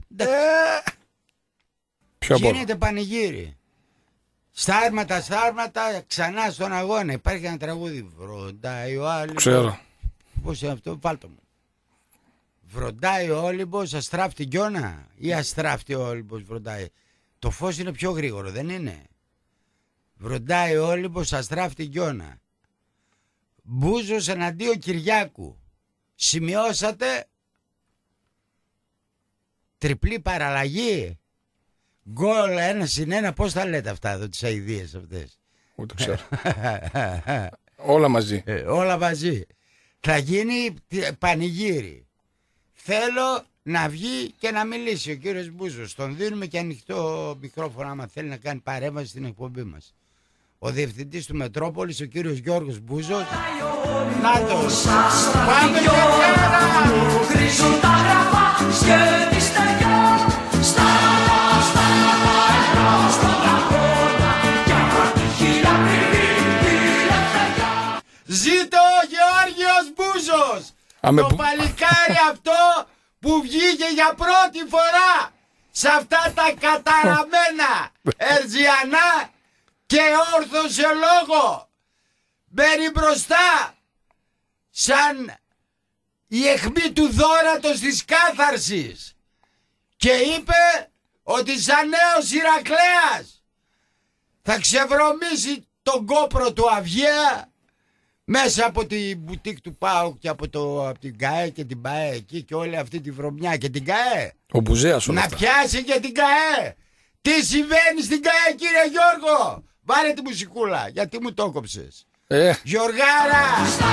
Γίνεται πανηγύρι. Στάρματα, ξανά στον αγώνα. Υπάρχει ένα τραγούδι. Βροντάει ο Όλυμπος. Ξέρω. Πώς είναι αυτό, βάλτο μου. Βροντάει ο Όλυμπος, αστράφτη γιώνα. Ή αστράφτη ο Όλυμπος, βροντάει. Το φως είναι πιο γρήγορο, δεν είναι? Βροντάει ο Όλυμπος, αστράφτη γιώνα. Μπούζος εναντίον Κυριάκου. Σημειώσατε? Τριπλή παραλλαγή. Γκολ 1-1, πώς τα λέτε αυτά εδώ, τις αηδίες αυτές? Ούτε ξέρω. Όλα μαζί. Όλα μαζί. Θα γίνει πανηγύρι. Θέλω να βγει και να μιλήσει ο κύριος Μπούζος. Τον δίνουμε και ανοιχτό μικρόφωνο άμα θέλει να κάνει παρέμβαση στην εκπομπή μας. Ο διευθυντής του Μετρόπολης, ο κύριος Γιώργος Μπούζος. Νάτος. Πάμε και ζήτω ο Γεώργιος Μπούζος. Το παλικάρι αυτό που βγήκε για πρώτη φορά σε αυτά τα καταραμένα Ερτζιανά και όρθωσε λόγο. Μπαίνει μπροστά σαν η αιχμή του δώρατος της κάθαρσης και είπε ότι σαν νέος Ηρακλέας θα ξεβρωμίσει τον κόπρο του Αυγαία μέσα από την μπουτίκ του ΠΑΟΚ και από την ΚΑΕ και την ΠΑΕ εκεί και όλη αυτή τη βρωμιά και την ΚΑΕ. Ο Μπουζέας όλα να αυτά. πιάσει και την ΚΑΕ. Τι συμβαίνει στην ΚΑΕ κύριε Γιώργο? Βάλε τη μουσικούλα γιατί μου το κόψες. Γιωργάρα.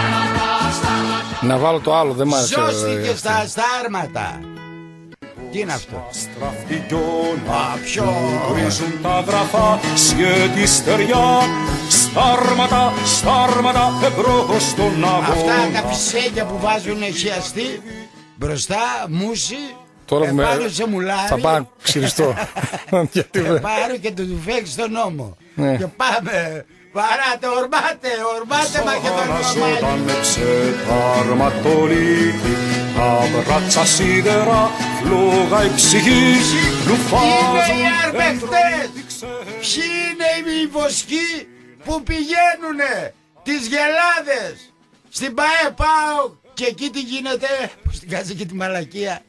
Να βάλω το άλλο, δεν μ' άρεσε. Ζώστηκε στα στάρματα. Τι είναι αυτό? Ποιο? Βρίζουν τα γραφά σχέτη στεριά. Στάρματα εμπρό στον αγώνα. Αυτά τα πισέκια που βάζουν χιαστή μπροστά, μουσι. Τώρα σε μουλάρι. θα πάω να ξυριστώ. Πάρω και το τουφέκι στον νόμο. Και πάμε. Παράτε, ορμάτε Μακεδονία. Όταν έψε αρματολίτη, τα μπράτσα σίδερα, φλόγα η ψυχή. Είναι οι αρπεχτές. Ποιοι είναι οι βοσκοί που πηγαίνουνε τις γελάδες στην ΠΑΕ ΠΑΟΚ και εκεί τι γίνεται? Πώς την κάτσε και τη μαλακία.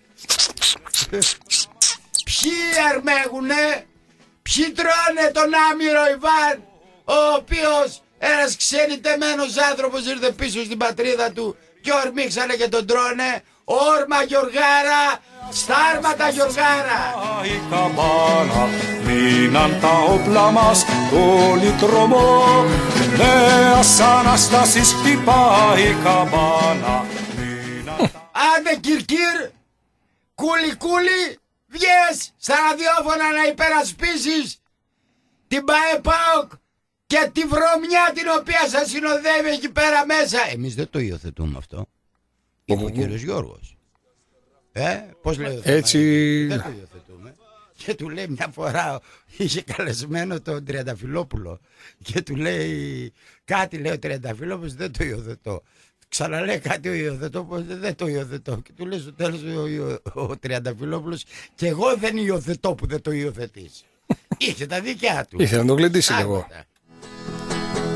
Ποιοι αρμέγουνε? Ποιοι τρώνε τον άμυρο Ιβάν, ο οποίος ένας ξενιτεμένος άνθρωπος ήρθε πίσω στην πατρίδα του και ορμήξανε και τον τρώνε? Όρμα Γιωργάρα, στάρματα Γιωργάρα. Η καμπάνα, μείναν τα όπλα μας, όλοι τρομώ. Νέας Αναστάσης χτυπάει η καμπάνα. Άντε Κυρκύρ, κούλι, βγες στα ραδιόφωνα να υπερασπίσεις την ΠΑΕ ΠΑΟΚ και τη βρωμιά την οποία σας συνοδεύει εκεί πέρα μέσα. Εμείς δεν το υιοθετούμε αυτό. Είναι ο κύριος Γιώργος. Πώς λέει ο έτσι... Δεν το υιοθετούμε. Και του λέει μια φορά, είχε καλεσμένο τον Τριανταφυλόπουλο και του λέει κάτι, λέει ο Τριανταφυλόπουλος, δεν το υιοθετώ. Ξαναλέει κάτι ο υιοθετώ, δεν το υιοθετώ. Και του λέει στο τέλος ο Τριανταφυλόπουλος, και εγώ δεν υιοθετώ που δεν το υιοθετείς. Είχε τα δικιά του. Είχε να τον γλεντήσει λίγο.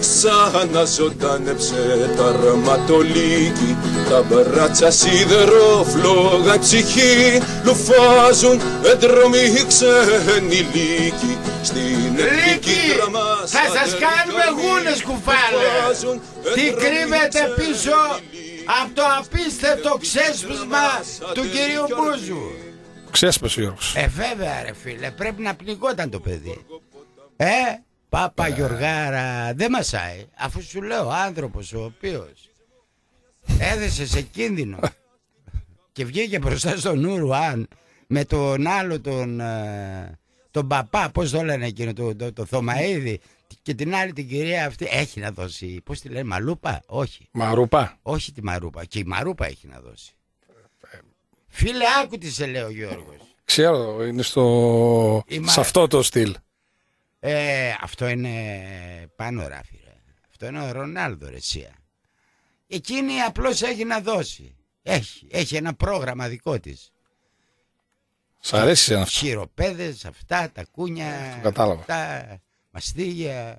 ξαναζωντάνεψε το αρματολίκι. Τα μπράτσα σίδερο φλόγα ψυχή, λουφάζουν έντρομοι ξένοι λύκοι. Στην επίκυρα μας θα σας κάνουμε γούνες κουφάλε. Τι κρύβεται πίσω από το απίστευτο ξέσπασμα του κυρίου Μπούζου. Ξέσπασε ο Γιώργος. Βέβαια ρε φίλε, πρέπει να πνιγόταν το παιδί. Πάπα Γιωργάρα, δεν μασάει. Αφού σου λέω άνθρωπος ο οποίος έδεσε σε κίνδυνο και βγήκε μπροστά στον Ουρουάν με τον άλλο τον παπά, πώς το λένε εκείνο, το Θωμαΐδη, και την άλλη την κυρία αυτή. Έχει να δώσει, πώς τη λένε, Μαλούπα? Όχι. Μαρούπα. Όχι τη Μαρούπα, και η Μαρούπα έχει να δώσει. Φίλε, άκου τι σε λέει ο Γιώργος. Ξέρω, είναι σε αυτό το στυλ. Αυτό είναι πάνω ράφι ρε. Αυτό είναι ο Ρονάλντο ρε σία. Εκείνη απλώς έχει να δώσει. Έχει ένα πρόγραμμα δικό της. Σ' αρέσει ένα αυτό? Χειροπέδες, αυτά, τα κούνια, το κατάλαβα. αυτά, μαστίγια,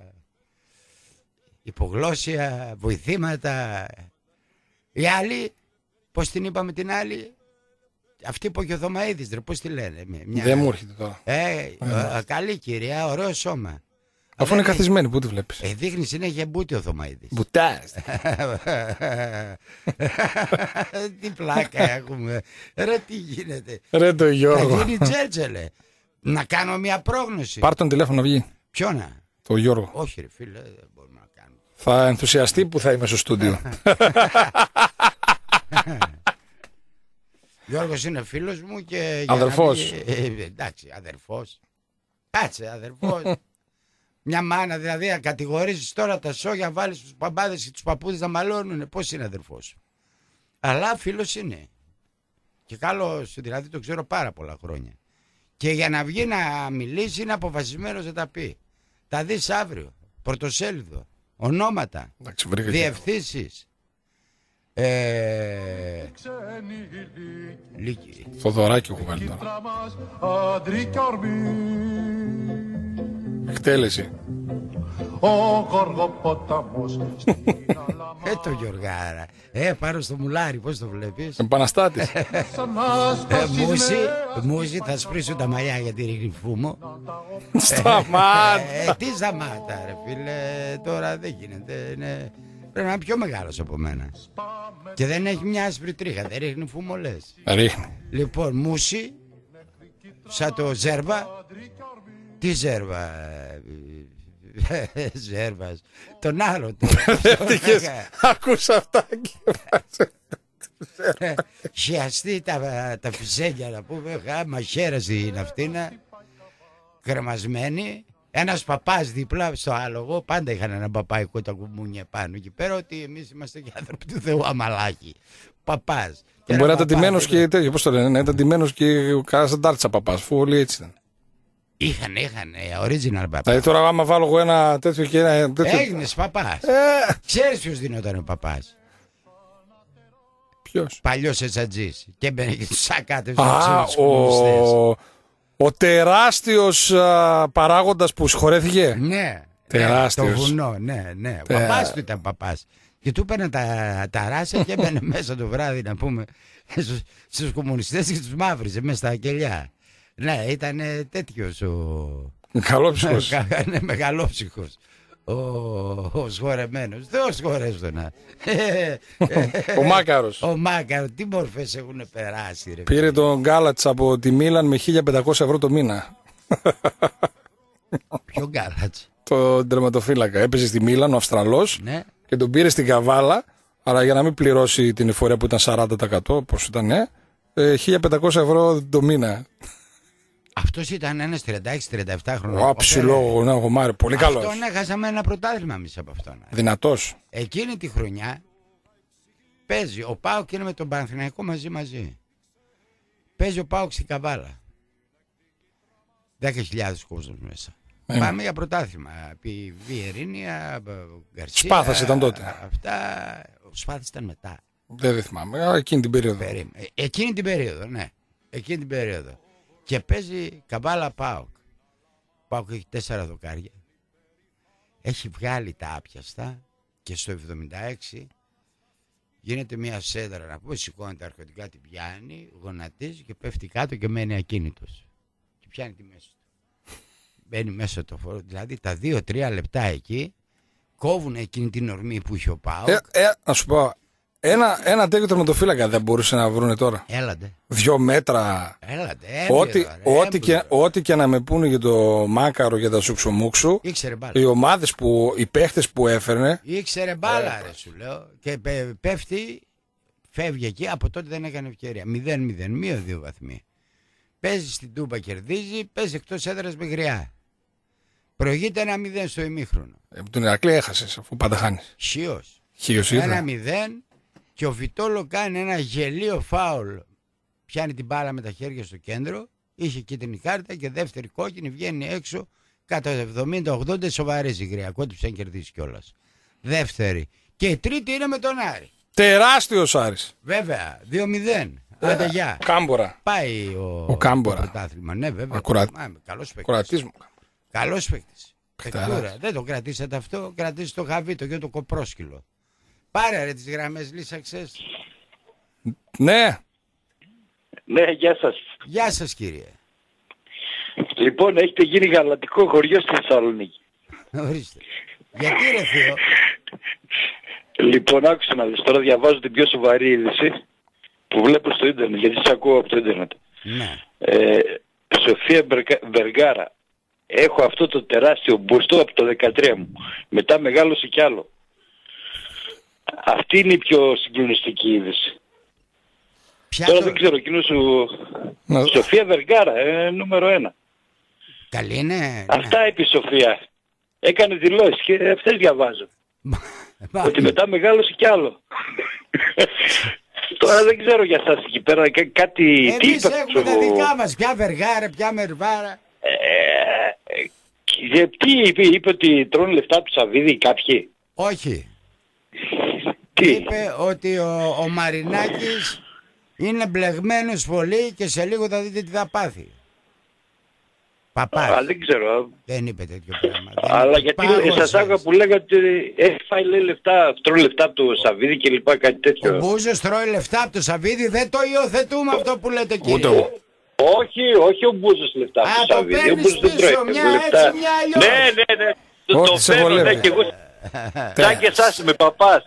υπογλώσσια, βοηθήματα. Η άλλη, πώς την είπαμε την άλλη? Αυτή που και ο Θωμαΐδης, ρε, πώς τη λένε? Δεν μου έρχεται τώρα. Καλή κυρία, ωραίο σώμα. Αφού είναι καθισμένη, πού τη βλέπεις? Δείχνει συνέχεια μπούτι ο Θωμαΐδης. Μπουτάρες. Τι πλάκα έχουμε. Ρε, τι γίνεται? Ρε το Γιώργο. Θα γίνει Τζέρτζελε. Να κάνω μια πρόγνωση. Πάρ' τον τηλέφωνο να βγει. Ποιόνα? Το Γιώργο. Όχι ρε φίλε, δεν μπορούμε να κάνουμε. Θα ενθουσιαστεί που θα είμαι στο στούντιο. Γιώργος είναι φίλος μου και... Αδερφός. Εντάξει, αδερφός. Κάτσε, αδερφός. Μια μάνα δηλαδή να κατηγορήσεις τώρα τα σόγια, βάλεις τους παμπάδες και τους παππούδες να μαλώνουν. Πώς είναι αδερφός σου? Αλλά φίλος είναι. Και καλός, δηλαδή το ξέρω πάρα πολλά χρόνια. Και για να βγει να μιλήσει είναι αποφασισμένος να τα πει. Τα δεις αύριο. Πρωτοσέλιδο. Ονόματα. Διευθύνσεις. Λύκη. Θοδωράκι έχω βάλει τώρα. Εκτέλεση. Ο Γοργοπόταμος. Το Γιωργάρα. Πάρω στο μουλάρι, πώς το βλέπεις? Επαναστάτης. Μούση, θα σπρίσουν τα μαλλιά γιατί ρίχνει φούμο. Σταμάτα. Τι σταμάτα ρε φίλε, τώρα δεν γίνεται. Πρέπει να είναι πιο μεγάλος από μένα. Και δεν έχει μια άσπρη τρίχα, δεν ρίχνει φούμο λες. Ρίχνει. Λοιπόν, μούση, σαν το Ζέρβα. Τι Ζέρβα? Ζέρβας. Τον άλλο. Ακούσα αυτά. Χιαστεί τα φυσέγγια να πούμε. Μαχαίραση είναι αυτήνα. Κρεμασμένη. Ένας παπάς δίπλα στο άλογο. Πάντα είχαν έναν παπάικο τα κουμούνια πάνω εκεί πέρα. Ότι εμείς είμαστε και άνθρωποι του Θεού αμαλάκι. Παπάς. Μπορεί να ήταν ντυμένος και τέτοιο. Πώς το λένε? Να ήταν ντυμένος και κάνα σαντάρτσα παπάς. Αφού όλοι έτσι ήταν. Είχαν original παπά. Δηλαδή τώρα άμα βάλω εγώ ένα τέτοιο και ένα τέτοιο. Έγινες παπάς. Ξέρεις ποιος δίνονταν ο παπάς? Ποιος? Παλιός ετσατζής. Και έμπαινε και τους σακάτευσε. Ο τεράστιος παράγοντας που συγχωρέθηκε. Ναι. Τεράστιος. Το βουνό, ναι. Ο παπάς του ήταν παπάς. Και του έπαιρνε τα ράσα και έμπαινε μέσα το βράδυ να πούμε στους κομμουνιστές και τους μαύριζε μέσα στα κελιά. Ναι, ήταν τέτοιος Μεγαλόψυχος. Ναι, μεγαλόψυχος. Ο σχορεμένος. Θεός σχορέστονα. Ο Μάκαρος. Ο Μάκαρος. Τι μορφές έχουν περάσει ρε. Πήρε τον Γκάλατς από τη Μίλαν με 1.500 € το μήνα. Ποιο Γκάλατς? Τον τερματοφύλακα. Έπαιζε στη Μίλαν ο Αυστραλός, ναι, και τον πήρε στην Καβάλα, αλλά για να μην πληρώσει την εφορία που ήταν 40%, πώς ήταν, 1.500 € το μήνα. Αυτός ήταν ένας 36-37 χρονών. Ψηλό, ναι, γομάρι, πολύ καλός. Αυτόν έχασαμε ένα πρωτάθλημα εμείς από αυτόν. Δυνατός. Εκείνη τη χρονιά παίζει ο ΠΑΟΚ είναι με τον Παναθηναϊκό μαζί. Παίζει ο ΠΑΟΚ στην Καβάλα. 10.000 κόσμος μέσα. Πάμε για πρωτάθλημα. Βιερίνια, Γκαρσία. Σπάθας ήταν τότε. Αυτά. Ο Σπάθας ήταν μετά. Δεν θυμάμαι. Εκείνη την περίοδο. Εκείνη την περίοδο, ναι. Εκείνη την περίοδο. Και παίζει Καβάλα ΠΑΟΚ. ΠΑΟΚ έχει 4 δοκάρια. έχει βγάλει τα άπιαστα και στο 76 γίνεται μια σέντρα, να πούμε, σηκώνεται αρχοντικά, την πιάνει, γονατίζει και πέφτει κάτω και μένει ακίνητος. Και πιάνει τη μέση του. Μπαίνει μέσα το φόρο, δηλαδή τα 2-3 λεπτά εκεί κόβουν εκείνη την ορμή που είχε ο ΠΑΟΚ. Να σου πω, ένα τέτοιο τερματοφύλακα δεν μπορούσε να βρούνε τώρα. Έλατε. 2 μέτρα. Έλατε. Ό,τι και να με πούνε για το Μάκαρο, για τα Σουξομούξου. Ήξερε μπάλα. Οι ομάδες οι παίχτες που έφερνε. Ήξερε μπάλα, ρε, σου λέω. Και πέφτει, φεύγει εκεί, από τότε δεν έκανε ευκαιρία. 0-0, 1-2 βαθμοί. Παίζει στην Τούμπα, κερδίζει, παίζει εκτός έδρας με γριά. Προηγείται 1-0 στο ημίχρονο. Τον Ηρακλή έχασες, αφού πάντα χάνεις. Χίος. Χίος ήρθε. 1-0 και ο Βιτόλο κάνει ένα γελίο φάουλ. Πιάνει την μπάλα με τα χέρια στο κέντρο. Είχε κίτρινη κάρτα και δεύτερη κόκκινη, βγαίνει έξω. Κατά 70-80 σοβαρές η γριά. Κόντυψε να κερδίσει κιόλας. Δεύτερη. Και η τρίτη είναι με τον Άρη. Τεράστιος Άρης. Βέβαια, 2-0. Άντε γεια. Κάμπορα. Πάει ο Κάμπορα. το πρωτάθλημα. Ναι, βέβαια. Καλός παίκτης. Κορατής μου. Καλός παίκτης. Δεν το κρατήσατε αυτό. Κρατήσετε το γαβίτο και το κοπρόσκυλο. Πάρε ρε τις γραμμές, λύσαξες. Ναι. Ναι, γεια σας. Γεια σας, κύριε. Λοιπόν, έχετε γίνει γαλατικό χωριό στη Θεσσαλονίκη. Ορίστε. Γιατί ρε Θεό? Λοιπόν, άκουσα να δεις, τώρα διαβάζω την πιο σοβαρή είδηση που βλέπω στο ίντερνετ, γιατί σε ακούω από το ίντερνετ. Ναι. Σοφία Βεργάρα. Έχω αυτό το τεράστιο μπουστό από το 13 μου. Μετά μεγάλωσε κι άλλο. Αυτή είναι η πιο συγκλονιστική είδηση. Τώρα δεν ξέρω, εκείνο σου... Σοφία Βεργάρα, νούμερο 1. Καλή είναι. Αυτά είπε η Σοφία. Έκανε δηλώσεις και αυτές διαβάζω. Ότι μετά μεγάλωσε κι άλλο. Τώρα δεν ξέρω για σας εκεί πέρα κάτι... Εμείς έχουμε τα δικά μας. Ποια Βεργάρα, ποια Μερβάρα. Τι είπε ότι τρώνε λεφτά του Σαββίδη κάποιοι? Όχι. Τι? Είπε ότι ο Μαρινάκης είναι μπλεγμένος πολύ και σε λίγο θα δείτε τι θα πάθει. Παπάς. Δεν ξέρω. Δεν είπε τέτοιο πράγμα. Αλλά γιατί σας άκουγα που λέγατε ότι έχει φάει λεφτά, τρώει λεφτά από το Σαββίδη και λοιπά, κάτι τέτοιο. Ο Μπούζος τρώει λεφτά από το Σαββίδη, δεν το υιοθετούμε αυτό που λέτε, κύριε. Ούτε εγώ. Όχι ο Μπούζος λεφτά από το Σαββίδη. Το παίρνεις πίσω, μια έτσι, μια αλλιώς. Ναι. Το παίρνω, ναι, και εγώ. Σαν και εσάς είμαι παπάς.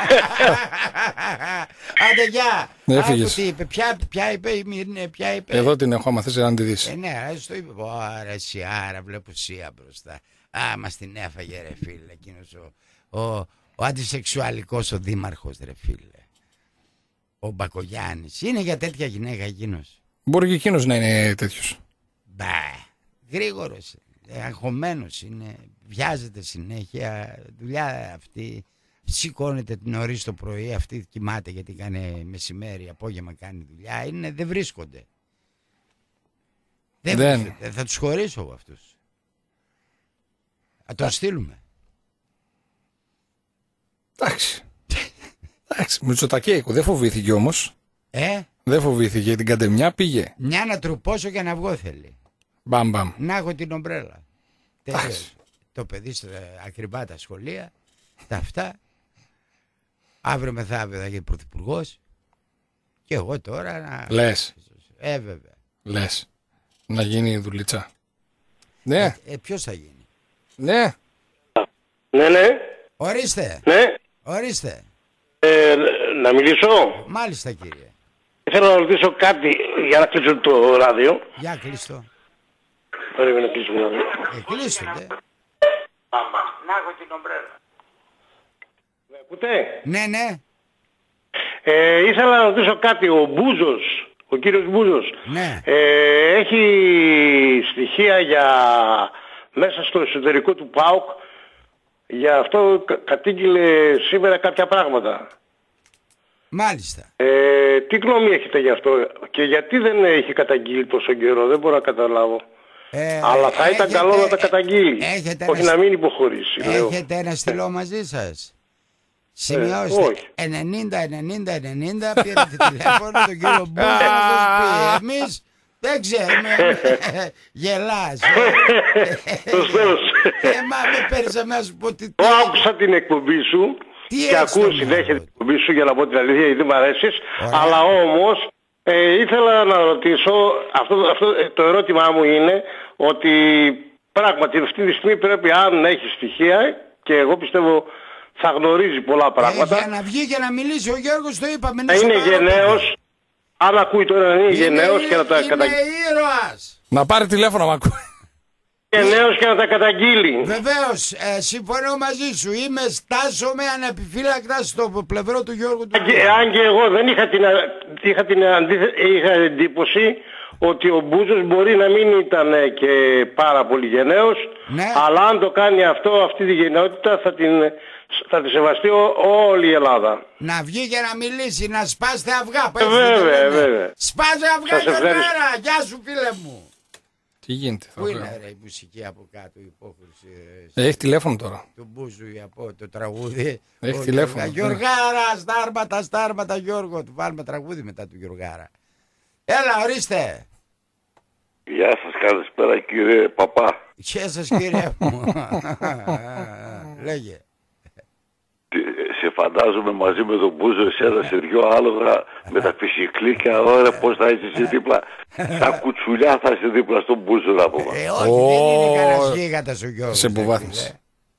Άντε γεια. Έφυγες. Τι είπε, ποια είπε. Εδώ την έχω, άμα θες να τη δεις. Ναι, το είπε. Ωραία, σιάρα, βλέπω σία μπροστά. Μας την έφαγε ρε φίλε. Εκείνος ο αντισεξουαλικός ο δήμαρχος ρε φίλε. Ο Μπακογιάννης. Είναι για τέτοια γυναίκα εκείνος. Μπορεί και εκείνος να είναι τέτοιος. Γρήγορος. Αγχωμένος είναι. Βιάζεται συνέχεια. Δουλειά αυτή. Σηκώνεται νωρίς το πρωί. Αυτή κοιμάται γιατί κάνει μεσημέρι, απόγευμα κάνει δουλειά. Δεν βρίσκονται. Δεν. Θα τους χωρίσω εγώ αυτούς. Θα τον στείλουμε. Εντάξει. Μητσοτακέικο, δεν φοβήθηκε όμως. Δεν φοβήθηκε, την καντεμιά πήγε. Μια να τρουπώσω και να βγω θέλει. Μπαμ. Να έχω την ομπρέλα. Το παιδί ακριβά τα σχολεία, τα αυτά. Αύριο μεθαύριο θα γίνει πρωθυπουργός. Και εγώ τώρα να... Λες. Βέβαια. Λες. Να γίνει δουλίτσα. Ναι. Ποιος θα γίνει? Ναι. Ναι. Ορίστε. Ναι. Ορίστε. Να μιλήσω. Μάλιστα, κύριε. Θέλω να ρωτήσω κάτι για να κλείσω το ράδιο. Για κλείστο. Πρέπει να κλείσω το ράδιο. Κλείστο, ναι. Να έχω την ομπρέλα. Με ακούτε? Ναι. Ήθελα να ρωτήσω κάτι. Ο Μπούζος, ο κύριος Μπούζος, ναι. Έχει στοιχεία για μέσα στο εσωτερικό του ΠΑΟΚ. Γι' αυτό κατήγγειλε σήμερα κάποια πράγματα. Μάλιστα. Τι γνώμη έχετε γι' αυτό και γιατί δεν έχει καταγγείλει τόσο καιρό? Δεν μπορώ να καταλάβω. Αλλά θα ήταν καλό να τα καταγγείλει. Όχι να μην υποχωρήσει. Έχετε ένα στυλό μαζί σας? Σημειώστε. 90-90-90 πήρατε τηλέφωνο τον κύριο Μπούζο να σας πει. Εμείς Δεν ξέρω, γελάς. Σωστός. Μα με πέρασε να σου πω τι... Άκουσα την εκπομπή σου και ακούω συνέχεια την εκπομπή σου για να πω την αλήθεια, γιατί μ' αρέσεις. Αλλά όμως ήθελα να ρωτήσω, το ερώτημά μου είναι ότι πράγματι αυτή τη στιγμή πρέπει, αν έχει στοιχεία, και εγώ πιστεύω θα γνωρίζει πολλά πράγματα. Για να βγει και να μιλήσει ο Γιώργος, το είπαμε. Να είναι γενναίος. Αν ακούει τώρα να είναι γενναίος και να τα καταγγείλει. Είναι ήρωας. Να πάρει τηλέφωνο να ακούει. Γενναίος και να τα καταγγείλει. Βεβαίως, συμφωνώ μαζί σου. Στάσομαι ανεπιφύλακτα στο πλευρό του Γιώργου του. Αν και εγώ δεν είχα εντύπωση ότι ο Μπούζος μπορεί να μην ήταν και πάρα πολύ γενναίος, ναι. Αλλά αν το κάνει αυτή τη γενναιότητα θα τη σεβαστεί όλη η Ελλάδα. Να βγει και να μιλήσει, να σπάστε αυγά. Βέβαια. Σπάστε αυγά και μέρα. Γεια σου φίλε μου. Τι γίνεται? Πού είναι η μουσική από κάτω, η υπόχρηση? Έχει τηλέφωνο τώρα. Του Μπούζου από το τραγούδι. Έχει τηλέφωνο. Γιωργάρα, στάρματα Γιώργο. Του βάλουμε τραγούδι μετά του Γιωργάρα. Έλα, ορίστε. Γεια σας, καλησπέρα κύριε Παπά. Γεια σας κύριε μου. Λέγε. Σε φαντάζομαι μαζί με τον Μπούζο, εσένα σε δυο άλογα με τα φυσικλίκια, ωραία, πώς θα είσαι δίπλα. Τα κουτσουλιά θα είσαι δίπλα στον Μπούζο να πούμε. Όχι, δεν είναι κανένας γίγαντας ο Γιώργος. Σε υποβάθμιση.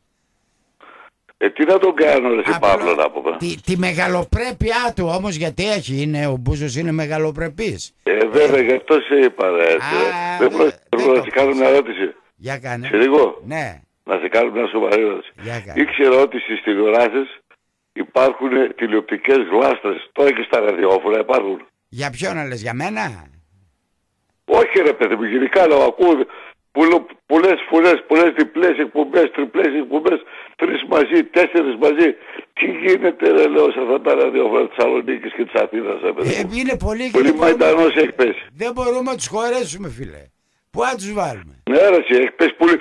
Τι να τον κάνω ρε σε Παύλο να πούμε. Τη μεγαλοπρέπειά του όμως, γιατί ο Μπούζος είναι μεγαλοπρεπής. Βέβαια, γι' αυτό σε είπα ρε. Δεν μπορώ να σε κάνω μια ερώτηση. Για κάνε. Σε λίγο. Ναι. Να σε κάνω μια σοβαρή ερώτηση. Ήξερα ότι στις τηλεοράσεις υπάρχουν τηλεοπτικές γλάστρες. Τώρα και στα ραδιόφωνα υπάρχουν. Για ποιον να λες, για μένα? Όχι ρε παιδί μου, γενικά λέω, ακούω πολλές διπλές εκπομπές, τριπλές εκπομπές, 3 μαζί, 4 μαζί. Τι γίνεται ρε λέω σε αυτά τα ραδιόφωνα της Θεσσαλονίκης και της Αθήνας? Είναι πολύ μαϊντανός έχει πέσει. Δεν μπορούμε να τους χωρέσουμε φίλε. Πού να τους βάλουμε? Ναι ρε έχει πέσει πολύ.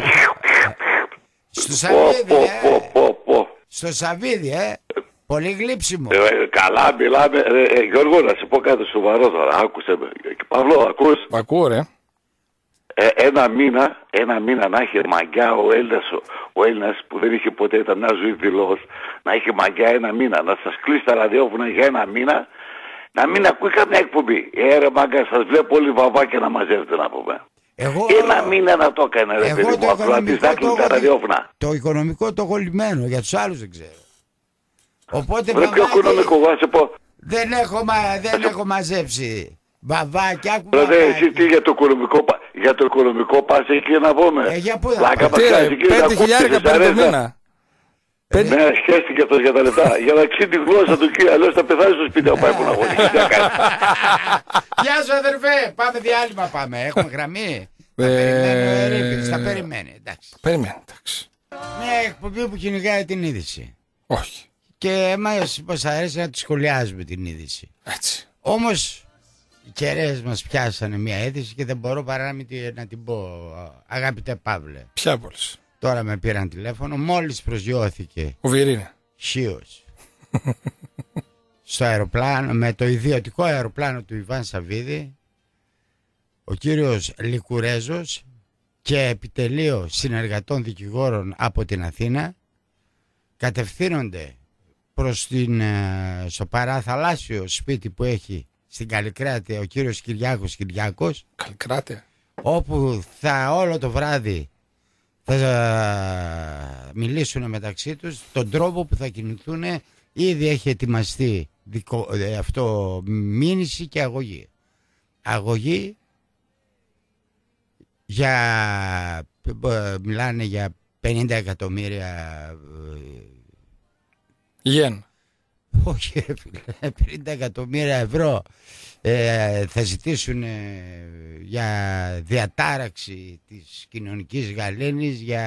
Στο Σαββίδι Στο Σαββίδι πολύ γλύψιμο. Καλά μιλάμε. Γιώργο, να σε πω κάτι σοβαρό τώρα. Άκουσε με. Παύλο, ακούς? Ακούω ρε. Ένα μήνα να είχε μαγιά ο Έλληνας που δεν είχε ποτέ, ήταν μια ζωή δηλός, να είχε μαγιά ένα μήνα, να σας κλείσει τα ραδιόφωνα για ένα μήνα, να μην ακούει καμιά εκπομπή. Ρε μάγκα, σας βλέπω όλοι βαβάκια να μαζεύετε να πούμε. Ένα μήνα να το έκανε ρε παιδί μου, απλά τις δάκλουν τα ραδιόφωνα. Το οικονομικό το έχω λυμμένο, για τους άλλους δεν ξέρω. Οπότε βρε πιο οικονομικό, θα σε πω. Δεν έχω μαζέψει. Βαβάκια, εσύ τι για το οικονομικό πας εκεί να πούμε. Για πού θα πας? 5.000 παίρνει το μήνα. Ναι, σχέστηκε αυτό για τα λεπτά. Για να ξέρει τη γλώσσα του κύριε, αλλιώς θα πεθάνει στο σπίτι να πάει που να αγωνίσει. Γεια σου αδερφέ, πάμε διάλειμμα πάμε. Έχουμε γραμμή. Θα περιμένει, εντάξει. Μια εκπομπή που κυνηγάει την είδηση. Όχι. Και μας αρέσει να τη σχολιάζουμε την είδηση. Έτσι. Όμως οι κεραίες μας πιάσανε μια είδηση και δεν μπορώ παρά να την πω. Αγαπητέ Παύλε. Ποια πόλης? Τώρα με πήραν τηλέφωνο, μόλις προσγειώθηκε ο Βιερίνη Σίος στο αεροπλάνο, με το ιδιωτικό αεροπλάνο του Ιβάν Σαββίδη, ο κύριος Λικουρέζος και επιτελείο συνεργατών δικηγόρων από την Αθήνα κατευθύνονται προς στο παραθαλάσσιο σπίτι που έχει στην Καλλικράτεια ο κύριος Κυριάκος Καλλικράτεια, όπου όλο το βράδυ θα μιλήσουν μεταξύ τους τον τρόπο που θα κινηθούν. Ήδη έχει ετοιμαστεί μήνυση και αγωγή. Αγωγή μιλάνε για 50 εκατομμύρια γεν. Όχι ρε φίλε, 50 εκατομμύρια ευρώ θα ζητήσουν για διατάραξη της κοινωνικής γαλήνης, για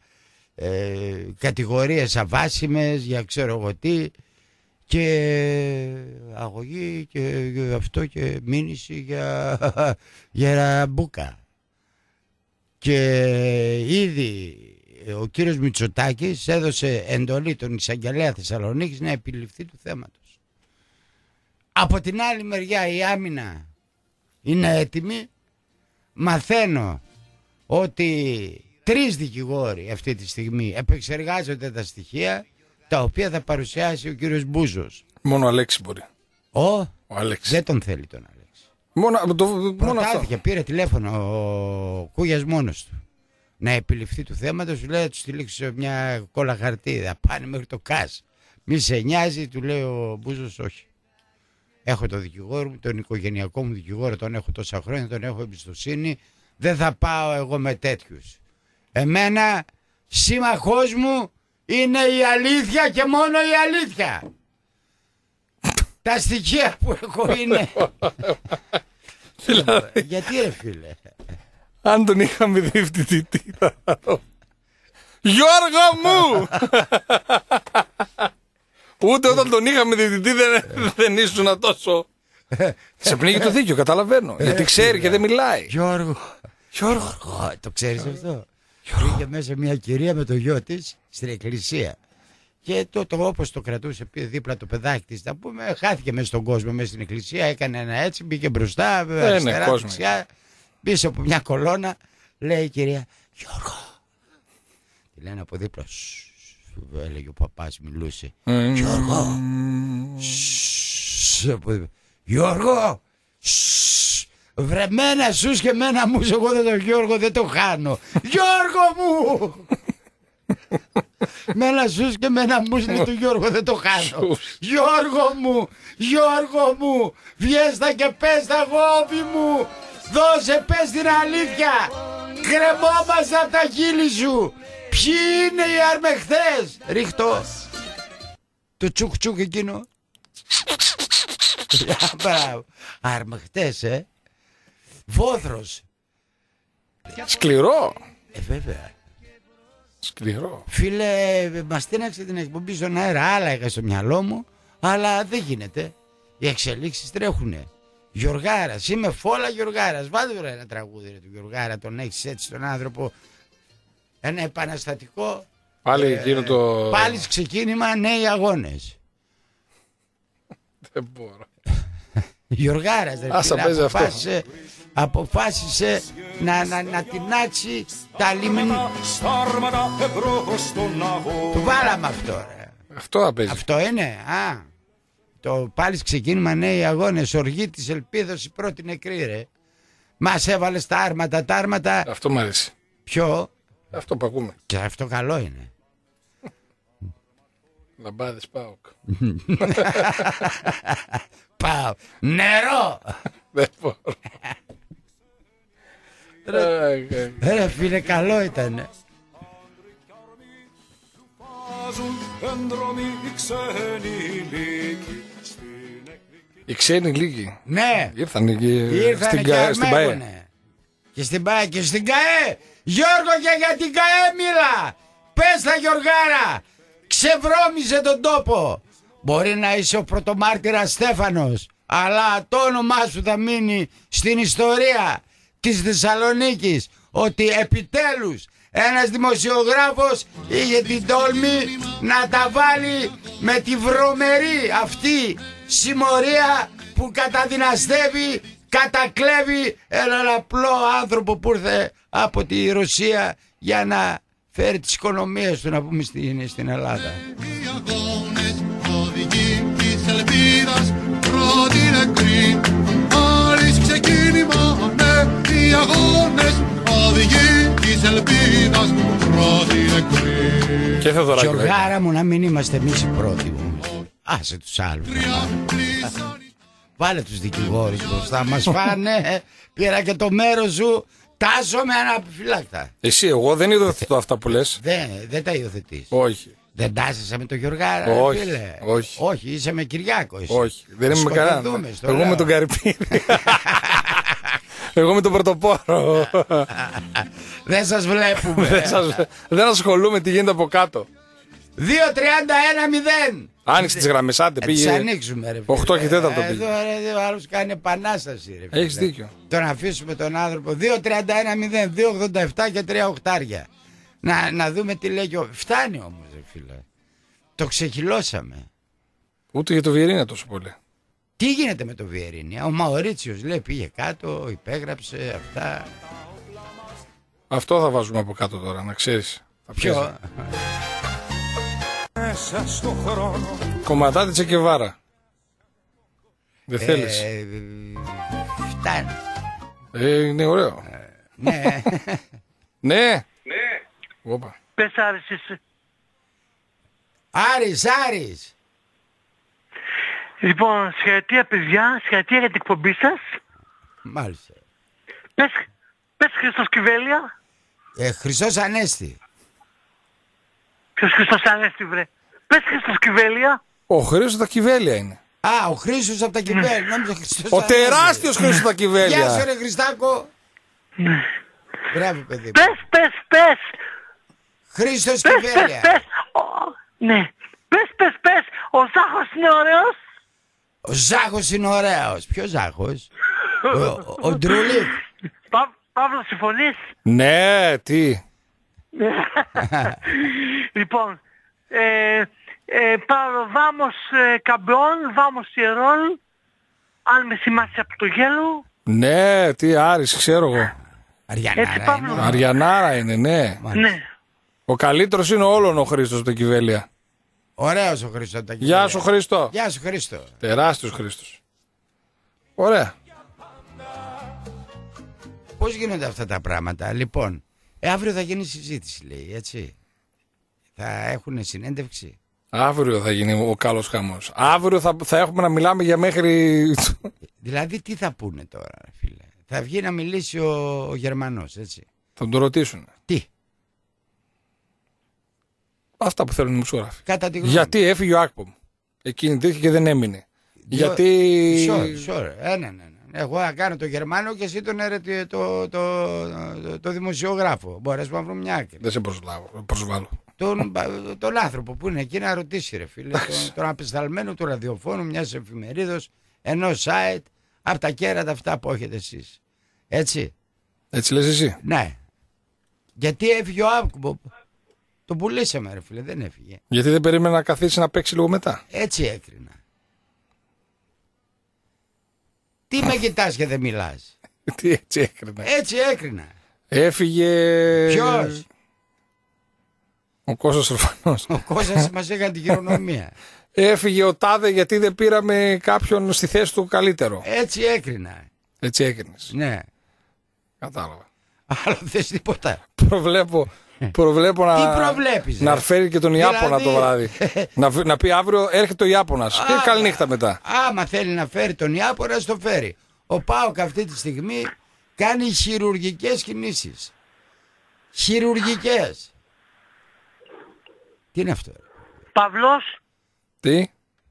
κατηγορίες αβάσιμες, για ξέρω εγώ τι, και αγωγή και αυτό και μήνυση για μπούκα. Και ήδη ο κύριος Μητσοτάκης έδωσε εντολή τον εισαγγελέα Θεσσαλονίκης να επιληφθεί του θέματος. Από την άλλη μεριά η άμυνα είναι έτοιμη. Μαθαίνω ότι 3 δικηγόροι αυτή τη στιγμή επεξεργάζονται τα στοιχεία τα οποία θα παρουσιάσει ο κύριος Μπούζος. Μόνο ο Αλέξης μπορεί. Ο Αλέξης. Δεν τον θέλει τον Αλέξη. Μόνο αυτό. Πήρε τηλέφωνο ο Κούγιας μόνος του να επιληφθεί του θέματος. Του λέει, του στείλει μια κόλλα χαρτί, θα πάνε μέχρι το ΚΑΣ. Μη σε νοιάζει, του λέει ο Μπούζος, όχι. Έχω τον δικηγόρο μου, τον οικογενειακό μου δικηγόρο, τον έχω τόσα χρόνια, τον έχω εμπιστοσύνη. Δεν θα πάω εγώ με τέτοιους. Εμένα σύμμαχός μου είναι η αλήθεια και μόνο η αλήθεια. Τα στοιχεία που έχω είναι... Γιατί ρε φίλε? Αν τον είχαμε διευθυντή, Γιώργο μου! Ούτε όταν τον είχαμε διευθυντή δεν ήσουν τόσο... Σε πνίγει το δίκιο, καταλαβαίνω. Γιατί ξέρει και δεν μιλάει. Γιώργο, το ξέρεις αυτό? Πήγε μέσα μια κυρία με το γιο της στην εκκλησία. Και όπως το κρατούσε δίπλα το παιδάκι της, να πούμε, χάθηκε μέσα στον κόσμο, μέσα στην εκκλησία, έκανε ένα έτσι, μπήκε μπροστά, αριστερά, δεξιά, πίσω από μια κολόνα, λέει η κυρία, Γιώργο. Τη λένε από δίπλα, έλεγε ο παπάς, μιλούσε. Γιώργο, Γιώργο, βρε μένα σους και μένα μου, εγώ δεν τον Γιώργο δεν το χάνω. Γιώργο μου! Μένα σους και μένα μου είναι του Γιώργο δεν το χάνω. Γιώργο μου, βγέστα και πες τα γόβι μου. Δώσε, πες την αλήθεια. Κρεμόμαστε από τα χείλη σου. Ποιοι είναι οι αρμεχθές? Ρίχτω το τσουκ τσουκ εκείνο. Μπράβο. Αρμεχτές, Βόθρος. Σκληρό. Βέβαια. Σκληρό. Φίλε, μας τίναξε την εκπομπή στον αέρα. Άλλα είχα στο μυαλό μου, αλλά δεν γίνεται. Οι εξελίξεις τρέχουνε. Γιωργάρας, είμαι φόλα Γιωργάρας. Βάλτε τώρα ένα τραγούδι του Γιωργάρα, τον έχεις έτσι τον άνθρωπο. Ένα επαναστατικό. Πάλι εκείνο το... Πάλι ξεκίνημα, νέοι αγώνες. Δεν μπορώ. Γιωργάρας, αποφάσισε να τεινάξει τα λίμνη. Του βάλαμε αυτό, ρε. Αυτό είναι, το πάλι ξεκίνημα, νέοι αγώνες, οργή της ελπίδος, η πρώτη νεκρή, ρε. Μας έβαλες τα άρματα. Αυτό μου αρέσει. Ποιο? Αυτό που ακούμε. Και αυτό καλό είναι. Λαμπάδες ΠΑΟΚ. Πάω. Νερό. Δεν μπορώ. Ρε φίλε, καλό ήταν. Οι ξένοι λίγοι. Ναι. Ήρθαν εκεί στην ΠΑΕ. Και στην ΠΑΕ και στην ΚΑΕ. Γιώργο, και για την ΚΑΕ μίλα. Πες τα, Γιωργάρα. Ξεβρώμιζε τον τόπο. Μπορεί να είσαι ο πρωτομάρτυρας Στέφανος, αλλά το όνομά σου θα μείνει στην ιστορία της Θεσσαλονίκης, ότι επιτέλους ένας δημοσιογράφος είχε την τόλμη να τα βάλει με τη βρωμερή αυτή συμμορία που καταδυναστεύει, κατακλέβει έναν απλό άνθρωπο που ήρθε από τη Ρωσία για να φέρει τις οικονομίες του, να πούμε, στην Ελλάδα. Και Θεοδωράκη. Γιωργάρα μου, να μην είμαστε εμείς οι πρώτοι. Άσε τους άλλους. Βάλε τους δικηγόρους μπροστά. Μας φάνε. Πήρα και το μέρος σου. Τάσω με αναπιφυλάκτα. Εσύ, εγώ δεν υιοθετώ αυτά που λες. Δεν τα υιοθετείς. Όχι. Δεν τάσεσαι με τον Γιωργάρα, όχι, φίλε? Όχι, είσαι με Κυριάκο εσύ. Όχι, δεν είμαι με κανένα. Εγώ με τον Καρυπίδη. Εγώ με τον Πρωτοπόρο. Δεν σας βλέπουμε. Δεν ασχολούμαι τι γίνεται από κάτω. 2-31-0. Άνοιξε τις γραμμές, άντε πήγε. Τις ανοίξουμε, ρε. 8 και 4 πήγε. Εδώ ρε, ο άλλος κάνει επανάσταση, ρε. Έχεις δίκιο. Τον αφήσουμε τον άνθρωπο. 2-31-0, 2-87 και 3 οχτάρια. Να δούμε τι λέει. Φτάνει όμως, ρε φίλε. Το ξεχυλώσαμε. Ούτε για το Βιερίνια τόσο πολύ. Τι γίνεται με το Βιερίνια? Ο Μαωρίτσιος λέει πήγε κάτω, υπέγραψε αυτά. Αυτό θα βάζουμε από κάτω τώρα, να ξέρεις. Ποιο? Κομματάτι Τσεκεβάρα. Δεν θέλεις? Φτάνει. Είναι ωραίο. Ναι. Ναι. Όπα. Πες Άρης εσύ. Άρης. Λοιπόν, συγχαρητήρια παιδιά, συγχαρητήρια για την εκπομπή σας. Μάλιστα. Πες Χριστός Κιβέλια. Χριστός Ανέστη. Ποιος Χριστός Ανέστη βρε? Πες Χριστός Κιβέλια. Ο Χρήστος τα Κιβέλια είναι. Α, ο Χρήστος από τα Κιβέλια. Νόμιζα Χριστός Ο Ανέστη. τεράστιος Χρήστος από τα Κιβέλια. Γεια σου ρε Χριστάκο. Μπράβο παιδί. Πες. Χρήστος Κιβέλια. Πες. Ναι. Πες. Ο Ζάχος είναι ωραίος. Ο Ζάχος είναι ωραίος. Ποιος Ζάχος? Ο Ντρούλικ. Παύλο, συμφωνείς? Ναι, τι. Λοιπόν, Pablo, vamos campeón, vamos Tirol. Αν με θυμάσαι από το γέλο. Ναι, τι Άρης, ξέρω εγώ. Αριανάρα είναι. Αριανάρα είναι, ναι. Ναι. Ο καλύτερος είναι όλων ο Χρήστος από τα Κιβέλια. Ωραίος ο Χρήστος από τα Κιβέλια. Γεια σου Χρήστο. Γεια σου Χρήστο. Τεράστιος Χρήστος. Ωραία. Πώς γίνονται αυτά τα πράγματα? Λοιπόν, αύριο θα γίνει συζήτηση λέει, έτσι. Θα έχουν συνέντευξη. Αύριο θα γίνει ο καλός χαμός. Αύριο θα έχουμε να μιλάμε για μέχρι... Δηλαδή τι θα πούνε τώρα φίλε? Θα βγει να μιλήσει ο Γερμανός, έτσι. Θα τον ρωτήσουν. Τι? Αυτά που θέλουν οι δημοσιογράφοι. Κατά τη γνώμη. Γιατί έφυγε ο Άκπομ. Εκείνη τύχη και δεν έμεινε. Γιατί... Ναι. Εγώ θα κάνω το Γερμανό και εσύ το δημοσιογράφο. Μπορείς να βρούμε μια άκρη. Δεν σε προσβάλλω. Τον άνθρωπο που είναι εκεί να ρωτήσει ρε φίλε. Τον απεσταλμένο του ραδιοφώνου μιας εφημερίδος, ενός site, από τα κέρατα αυτά που έχετε εσείς. Έτσι. Έτσι λες εσύ? Ναι. Γιατί έφυγε ο Άκπομ? Τον πουλήσαμε ρε φίλε, δεν έφυγε. Γιατί δεν περίμενε να καθίσει να παίξει λίγο μετά. Έτσι έκρινα. Τι με κοιτάς και δεν μιλάς? Τι έτσι έκρινα? Έτσι έκρινα. Έφυγε... Ποιος? Ο Κώστας Ρουφανός. Ο Κώστας μας έκανε την χειρονομία. Έφυγε ο Τάδε γιατί δεν πήραμε κάποιον στη θέση του καλύτερο. Έτσι έκρινα. Έτσι έκρινες. Ναι. Κατάλαβα. Άλλο θες τίποτα? Προβλέπω να φέρει και τον Ιάπωνα δηλαδή... το βράδυ. να πει αύριο έρχεται ο Ιάπωνας. Και καλή νύχτα μετά. Άμα θέλει να φέρει τον Ιάπωνα, στο φέρει. Ο ΠΑΟΚ αυτή τη στιγμή κάνει χειρουργικές κινήσεις. Χειρουργικές. Τι είναι αυτό? Παυλός. Τι?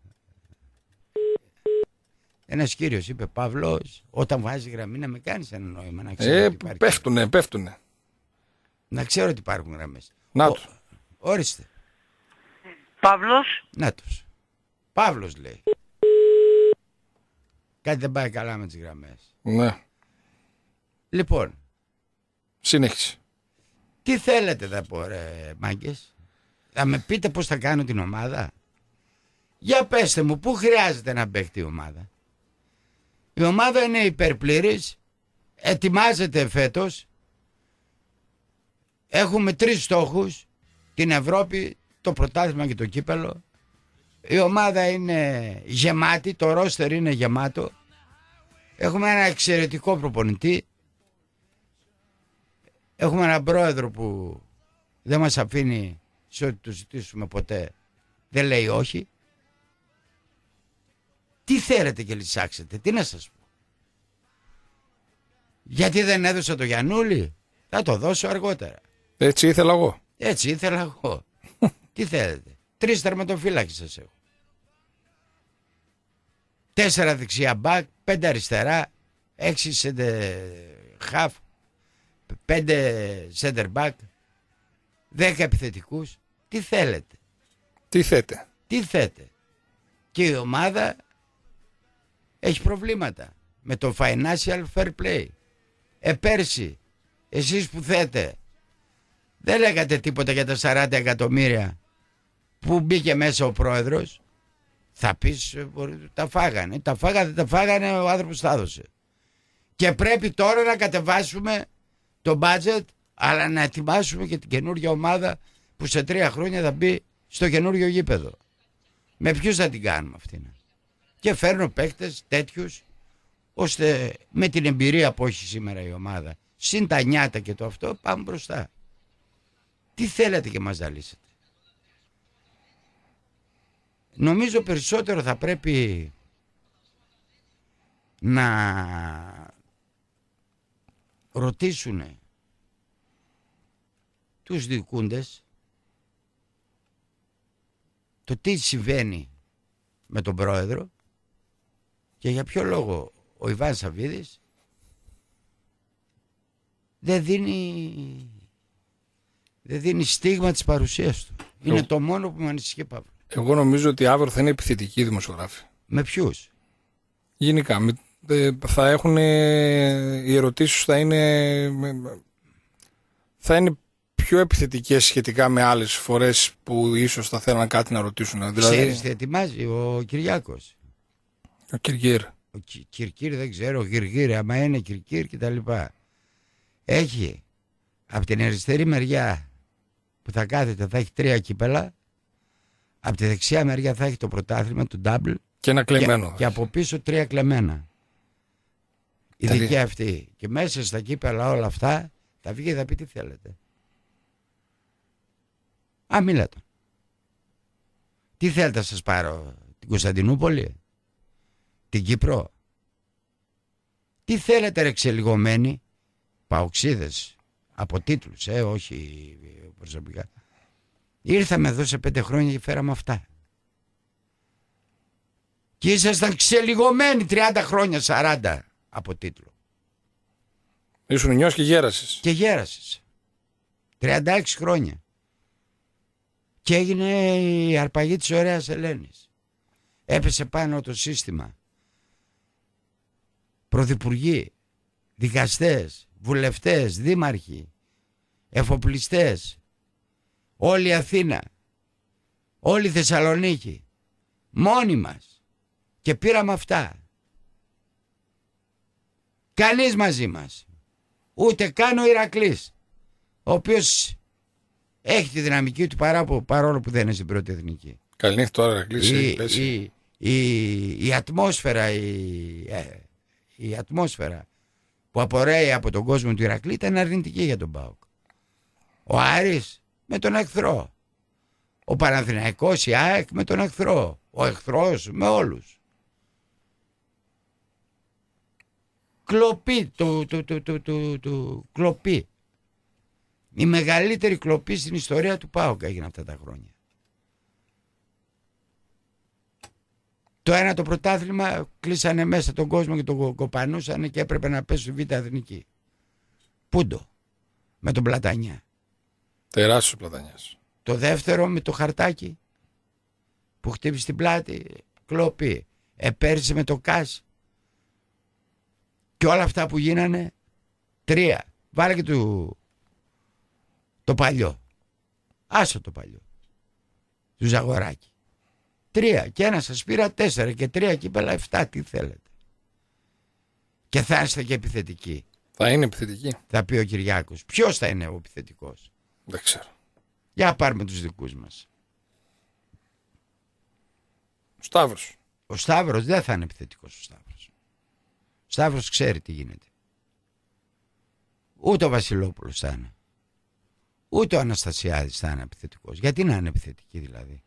Ένας κύριος είπε Παυλός, όταν βάζει γραμμή να με κάνεις ένα νόημα. Να ξέρω ότι υπάρχει. Πέφτουνε. Να ξέρω ότι υπάρχουν γραμμές. Να του. Ορίστε. Παύλος. Να τους. Παύλος λέει. Κάτι δεν πάει καλά με τις γραμμές. Ναι. Λοιπόν. Συνέχισε. Τι θέλετε να πω ρε μάγκες? Θα με πείτε πώς θα κάνω την ομάδα? Για πέστε μου, πού χρειάζεται να παίχτη η ομάδα? Η ομάδα είναι υπερπλήρης. Ετοιμάζεται φέτος. Έχουμε 3 στόχους. Την Ευρώπη, το πρωτάθλημα και το κύπελο. Η ομάδα είναι γεμάτη. Το ρόστερ είναι γεμάτο. Έχουμε ένα εξαιρετικό προπονητή. Έχουμε έναν πρόεδρο που δεν μας αφήνει σε ό,τι του ζητήσουμε ποτέ. Δεν λέει όχι. Τι θέλετε και λυσάξετε? Τι να σας πω? Γιατί δεν έδωσα το Γιαννούλη? Θα το δώσω αργότερα. Έτσι ήθελα εγώ. Έτσι ήθελα εγώ. Τι θέλετε? 3 τερματοφύλακες σας έχω. 4 δεξιά μπακ, 5 αριστερά, 6 half, 5 center back, 10 επιθετικούς. Τι θέλετε? Τι θέτε? Και η ομάδα έχει προβλήματα με το financial fair play. Πέρσι εσείς που θέτε δεν λέγατε τίποτα για τα 40 εκατομμύρια που μπήκε μέσα ο πρόεδρος. Θα πεις τα φάγανε. Τα φάγανε, δεν τα φάγανε, ο άνθρωπος τα έδωσε. Και πρέπει τώρα να κατεβάσουμε το budget, αλλά να ετοιμάσουμε και την καινούργια ομάδα που σε 3 χρόνια θα μπει στο καινούργιο γήπεδο. Με ποιους θα την κάνουμε αυτήν? Και φέρνω παίκτες τέτοιους, ώστε με την εμπειρία που έχει σήμερα η ομάδα, συν τα νιάτα και το αυτό, πάμε μπροστά. Τι θέλετε και μας ζαλίσετε? Νομίζω περισσότερο θα πρέπει να ρωτήσουν τους διοικούντες το τι συμβαίνει με τον πρόεδρο και για ποιο λόγο ο Ιβάν Σαββίδης δεν δίνει στίγμα της παρουσίας του. Είναι το μόνο που με ανησυχεί, Παύλο. Εγώ νομίζω ότι αύριο θα είναι επιθετικοί δημοσιογράφοι. Με ποιους? Γενικά. Θα έχουν, οι ερωτήσεις θα είναι πιο επιθετικές σχετικά με άλλες φορές που ίσως θα θέλουν κάτι να ρωτήσουν. Δηλαδή... Ξέρεις τι ετοιμάζει ο Κυριάκος? Ο Κυρκύρ. Ο Κυρκύρ δεν ξέρω, ο Γυργύρ, άμα είναι Κυρκύρ και τα λοιπά. Έχει από την αριστερή μεριά που θα κάθεται θα έχει 3 κύπελα, από τη δεξιά μεριά θα έχει το πρωτάθλημα, το double και ένα κλεμμένο. Και από πίσω 3 κλεμμένα. Η δική αυτή. Και μέσα στα κύπελα όλα αυτά θα βγει και θα πει τι θέλετε. Μίλατε. Τι θέλετε να σας πάρω? Την Κωνσταντινούπολη? Την Κύπρο? Τι θέλετε ρε ξελιγωμένοι? Παοξίδες από τίτλους, όχι προσωπικά. Ήρθαμε εδώ σε 5 χρόνια και φέραμε αυτά. Και ήσασταν ξελιγωμένοι 30 χρόνια, 40 από τίτλο. Ήσουν νιός και γέρασες. Και γέρασες. 36 χρόνια. Και έγινε η αρπαγή της ωραίας Ελένης. Έπεσε πάνω το σύστημα. Πρωθυπουργοί, δικαστές, βουλευτές, δήμαρχοι, εφοπλιστές, όλη η Αθήνα, όλη η Θεσσαλονίκη, μόνοι μας. Και πήραμε αυτά. Κανείς μαζί μας. Ούτε καν ο Ηρακλής, ο οποίος έχει τη δυναμική του παρόλο που δεν είναι στην πρώτη εθνική. Καληνύχτα τώρα Ηρακλής. Η ατμόσφαιρα, η ατμόσφαιρα που απορρέει από τον κόσμο του Ηρακλή ήταν αρνητική για τον ΠΑΟΚ. Ο Άρης με τον εχθρό. Ο Παναθηναϊκός, η ΑΕΚ με τον εχθρό. Ο εχθρός με όλους. Κλοπή, κλοπή. Η μεγαλύτερη κλοπή στην ιστορία του ΠΑΟΚ έγινε αυτά τα χρόνια. Το ένα το πρωτάθλημα κλείσανε μέσα τον κόσμο και τον κοπανούσανε και έπρεπε να πέσουν Β' Εθνική. Πούντο. Με τον Πλατανιά. Τεράστιος Πλατανιάς. Το δεύτερο με το χαρτάκι που χτύπησε την πλάτη. Κλοπή. Πέρυσι με το ΚΑΣ. Και όλα αυτά που γίνανε. 3. Βάλε και το παλιό. Άσο το παλιό. Του Ζαγοράκη. 3 και ένα σας πήρα 4 και 3 κύπελα 7. Τι θέλετε? Και θα είστε και επιθετικοί. Θα είναι επιθετικοί. Θα πει ο Κυριάκος. Ποιος θα είναι ο επιθετικός? Δεν ξέρω. Για πάρουμε τους δικούς μας. Ο Σταύρος. Ο Σταύρος δεν θα είναι επιθετικός. Ο Σταύρος ξέρει τι γίνεται. Ούτε ο Βασιλόπουλος θα είναι. Ούτε ο Αναστασιάδης θα είναι επιθετικός. Γιατί να είναι επιθετική δηλαδή?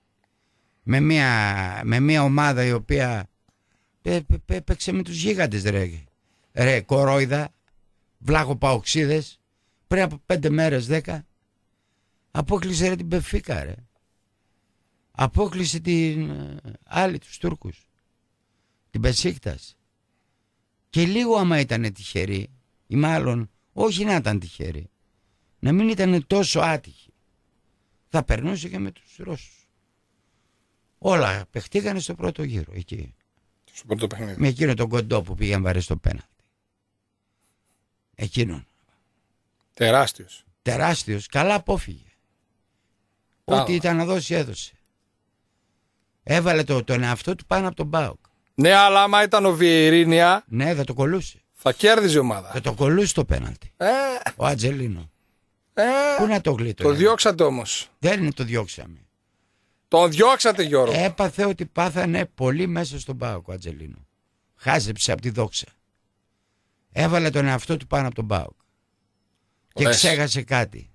Με μια ομάδα η οποία έπαιξε με τους γίγαντες ρε κορόιδα, βλάχο παοξίδες, πριν από 5 μέρες 10 απόκλεισε ρε την Μπεφίκα ρε. Απόκλεισε την άλλη, τους Τούρκους, την Μπεσίκτας. Και λίγο άμα ήταν τυχεροί, ή μάλλον όχι να ήταν τυχεροί, να μην ήταν τόσο άτυχοι, θα περνούσε και με τους Ρώσους. Όλα παιχτήκανε στο πρώτο γύρο εκεί. Στο πρώτο παιχνίδι. Με εκείνο τον κοντό που πήγαν βαρέ στο πέναλτι. Εκείνον. Τεράστιος. Τεράστιος. Καλά απόφυγε. Ό,τι ήταν να δώσει έδωσε. Έβαλε τον εαυτό του πάνω από τον ΠΑΟΚ. Ναι, αλλά άμα ήταν ο Βιερίνια. Ναι, θα το κολούσε. Θα κέρδιζε η ομάδα. Θα το κολούσε το πέναλτι. Ο Ατζελίνο. Πού να το γλίτω. Το διώξατε όμως. Δεν το διώξαμε. Τον διώξατε, Γιώργο. Έπαθε ότι πάθανε πολύ μέσα στον ΠΑΟΚ ο Ατζελίνο. Χάζεψε από τη δόξα. Έβαλε τον εαυτό του πάνω από τον ΠΑΟΚ. Και ξέχασε κάτι.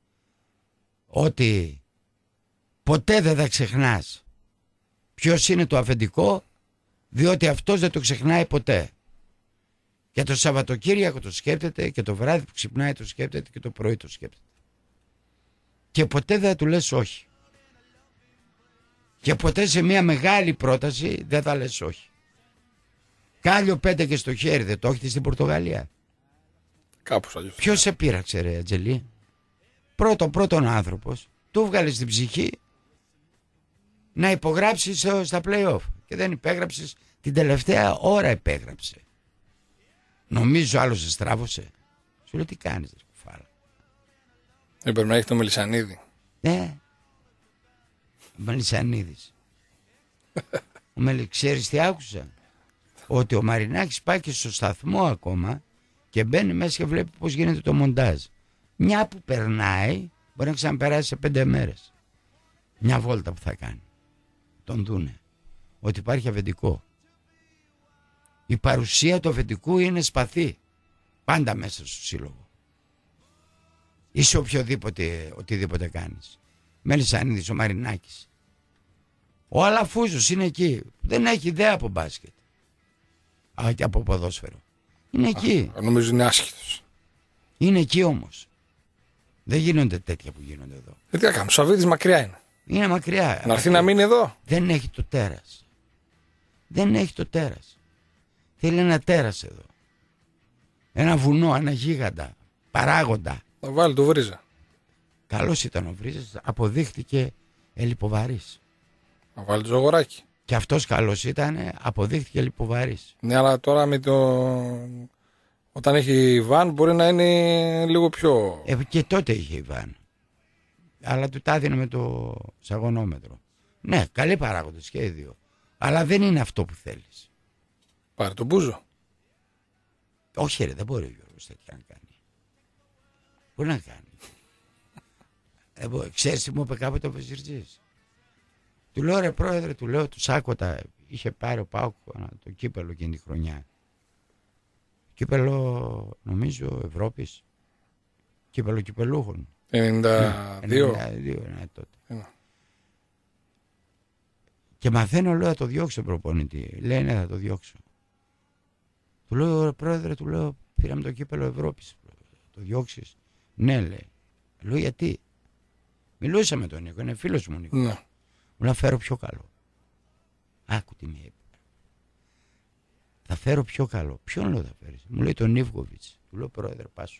Ότι ποτέ δεν θα ξεχνάς ποιος είναι το αφεντικό, διότι αυτός δεν το ξεχνάει ποτέ. Και το Σαββατοκύριακο το σκέπτεται, και το βράδυ που ξυπνάει το σκέπτεται, και το πρωί το σκέπτεται. Και ποτέ δεν θα του λες όχι. Και ποτέ σε μια μεγάλη πρόταση δεν θα λες όχι. Κάλιο 5 και στο χέρι, δεν το έχετε στην Πορτογαλία. Κάπως αλλιώς. Ποιος σε πείραξε, ρε Ατζελή? Πρώτον άνθρωπος, του βγάλε στην ψυχή να υπογράψεις στα play-off. Και δεν υπέγραψες, την τελευταία ώρα υπέγραψε. Νομίζω άλλος σε στράβωσε. Σου λέει τι κάνεις, ρε κουφάλα. Πρέπει να έχει το Μελισσανίδη. Ναι. Μελισσανίδης. Ξέρεις τι άκουσα? Ότι ο Μαρινάκης πάει και στο σταθμό ακόμα και μπαίνει μέσα και βλέπει πως γίνεται το μοντάζ. Μια που περνάει, μπορεί να ξαναπεράσει σε 5 μέρες. Μια βόλτα που θα κάνει. Τον δούνε ότι υπάρχει αφεντικό. Η παρουσία του αφεντικού είναι σπαθή. Πάντα μέσα στο σύλλογο. Είσαι οτιδήποτε κάνεις. Μελισσανίδης, ο Μαρινάκης. Ο Αλαφούζος είναι εκεί. Δεν έχει ιδέα από μπάσκετ. Και από ποδόσφαιρο. Είναι εκεί. Νομίζω είναι άσχετος. Είναι εκεί όμως. Δεν γίνονται τέτοια που γίνονται εδώ. Τι θα κάνουμε, ο Σαββίδης μακριά είναι. Είναι μακριά. Να έρθει να μείνει εδώ. Δεν έχει το τέρας. Δεν έχει το τέρας. Θέλει ένα τέρας εδώ. Ένα βουνό, ένα γίγαντα. Παράγοντα. Θα βάλει το Βρίζα. Καλός ήταν ο Βρίζας. Αποδείχτηκε ελλειποβαρής. Να βάλει το Ζογοράκι. Και αυτός καλός ήταν, αποδείχτηκε λιποβαρής. Ναι, αλλά τώρα με το... Όταν έχει βαν μπορεί να είναι λίγο πιο... Και τότε είχε η βαν. Αλλά του τα έδινε με το σαγωνόμετρο. Ναι, καλοί παράγοντες και οι δύο. Αλλά δεν είναι αυτό που θέλεις. Πάρε τον Μπούζο. Όχι ρε, δεν μπορεί ο Γιώργος τέτοια να κάνει. Μπορεί να κάνει. Ξέρεις τι μου είπε κάποτε ο Βεζιρτζής? Του λέω ρε πρόεδρε, του Σάκοτα, είχε πάρει ο ΠΑΟΚ το κύπελο εκείνη τη χρονιά. Κύπελο νομίζω Ευρώπης. Κύπελο κυπελούχων. 92. 92 ναι, τότε. Και μαθαίνω, λέω, θα το διώξω τον προπονητή. Λέει ναι, θα το διώξω. Του λέω ρε πρόεδρε, πήραμε το κύπελο Ευρώπης. Το διώξεις? Ναι, λέει. Λέω γιατί? Μιλούσα με τον Νίκο, είναι φίλος μου Νίκο. Ναι. Μου να φέρω πιο καλό. Άκου τι με είπε. Θα φέρω πιο καλό. Ποιον λέω θα φέρεις? Μου λέει τον Ιβκοβιτς. Του λέω πρόεδρε πάσου.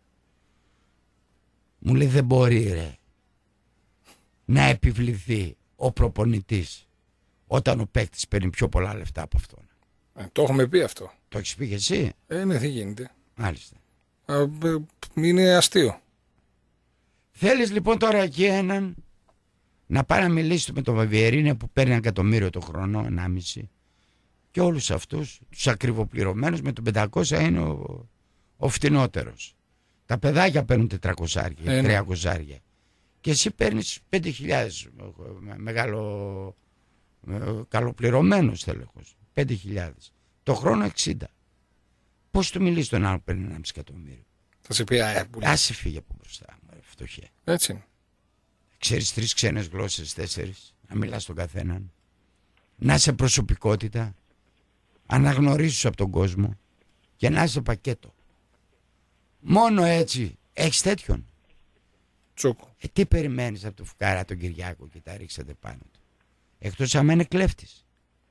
Μου λέει δεν μπορεί ρε να επιβληθεί ο προπονητής όταν ο παίκτης παίρνει πιο πολλά λεφτά από αυτόν. Το έχουμε πει αυτό. Το έχεις πει και εσύ? Ναι, τι γίνεται. Μάλιστα. Είναι αστείο. Θέλεις λοιπόν τώρα εκεί έναν να πάει να μιλήσει με τον Βιερίνια που παίρνει 1 εκατομμύριο το χρόνο, 1,5, και όλους αυτούς τους ακριβοπληρωμένους με τον 500 είναι ο φτηνότερος. Τα παιδάκια παίρνουν 400, 300 και εσύ παίρνεις 5.000 μεγάλο καλοπληρωμένος τέλεχος, 5.000 το χρόνο 60. Πώς του μιλείς τον άλλο που παίρνει 1,5 εκατομμύριο? Θα σε πει άσε φύγε από μπροστά μου, φτωχέ. Έτσι είναι. Ξέρεις 3 ξένες γλώσσες, 4, να μιλάς στον καθέναν, να είσαι προσωπικότητα, αναγνωρίσεις από τον κόσμο και να είσαι πακέτο. Μόνο έτσι έχεις τέτοιον. Τσούκο. Τι περιμένεις από το φουκάρα τον Κυριάκο και τα ρίξατε πάνω του? Εκτός άμα είναι κλέφτης.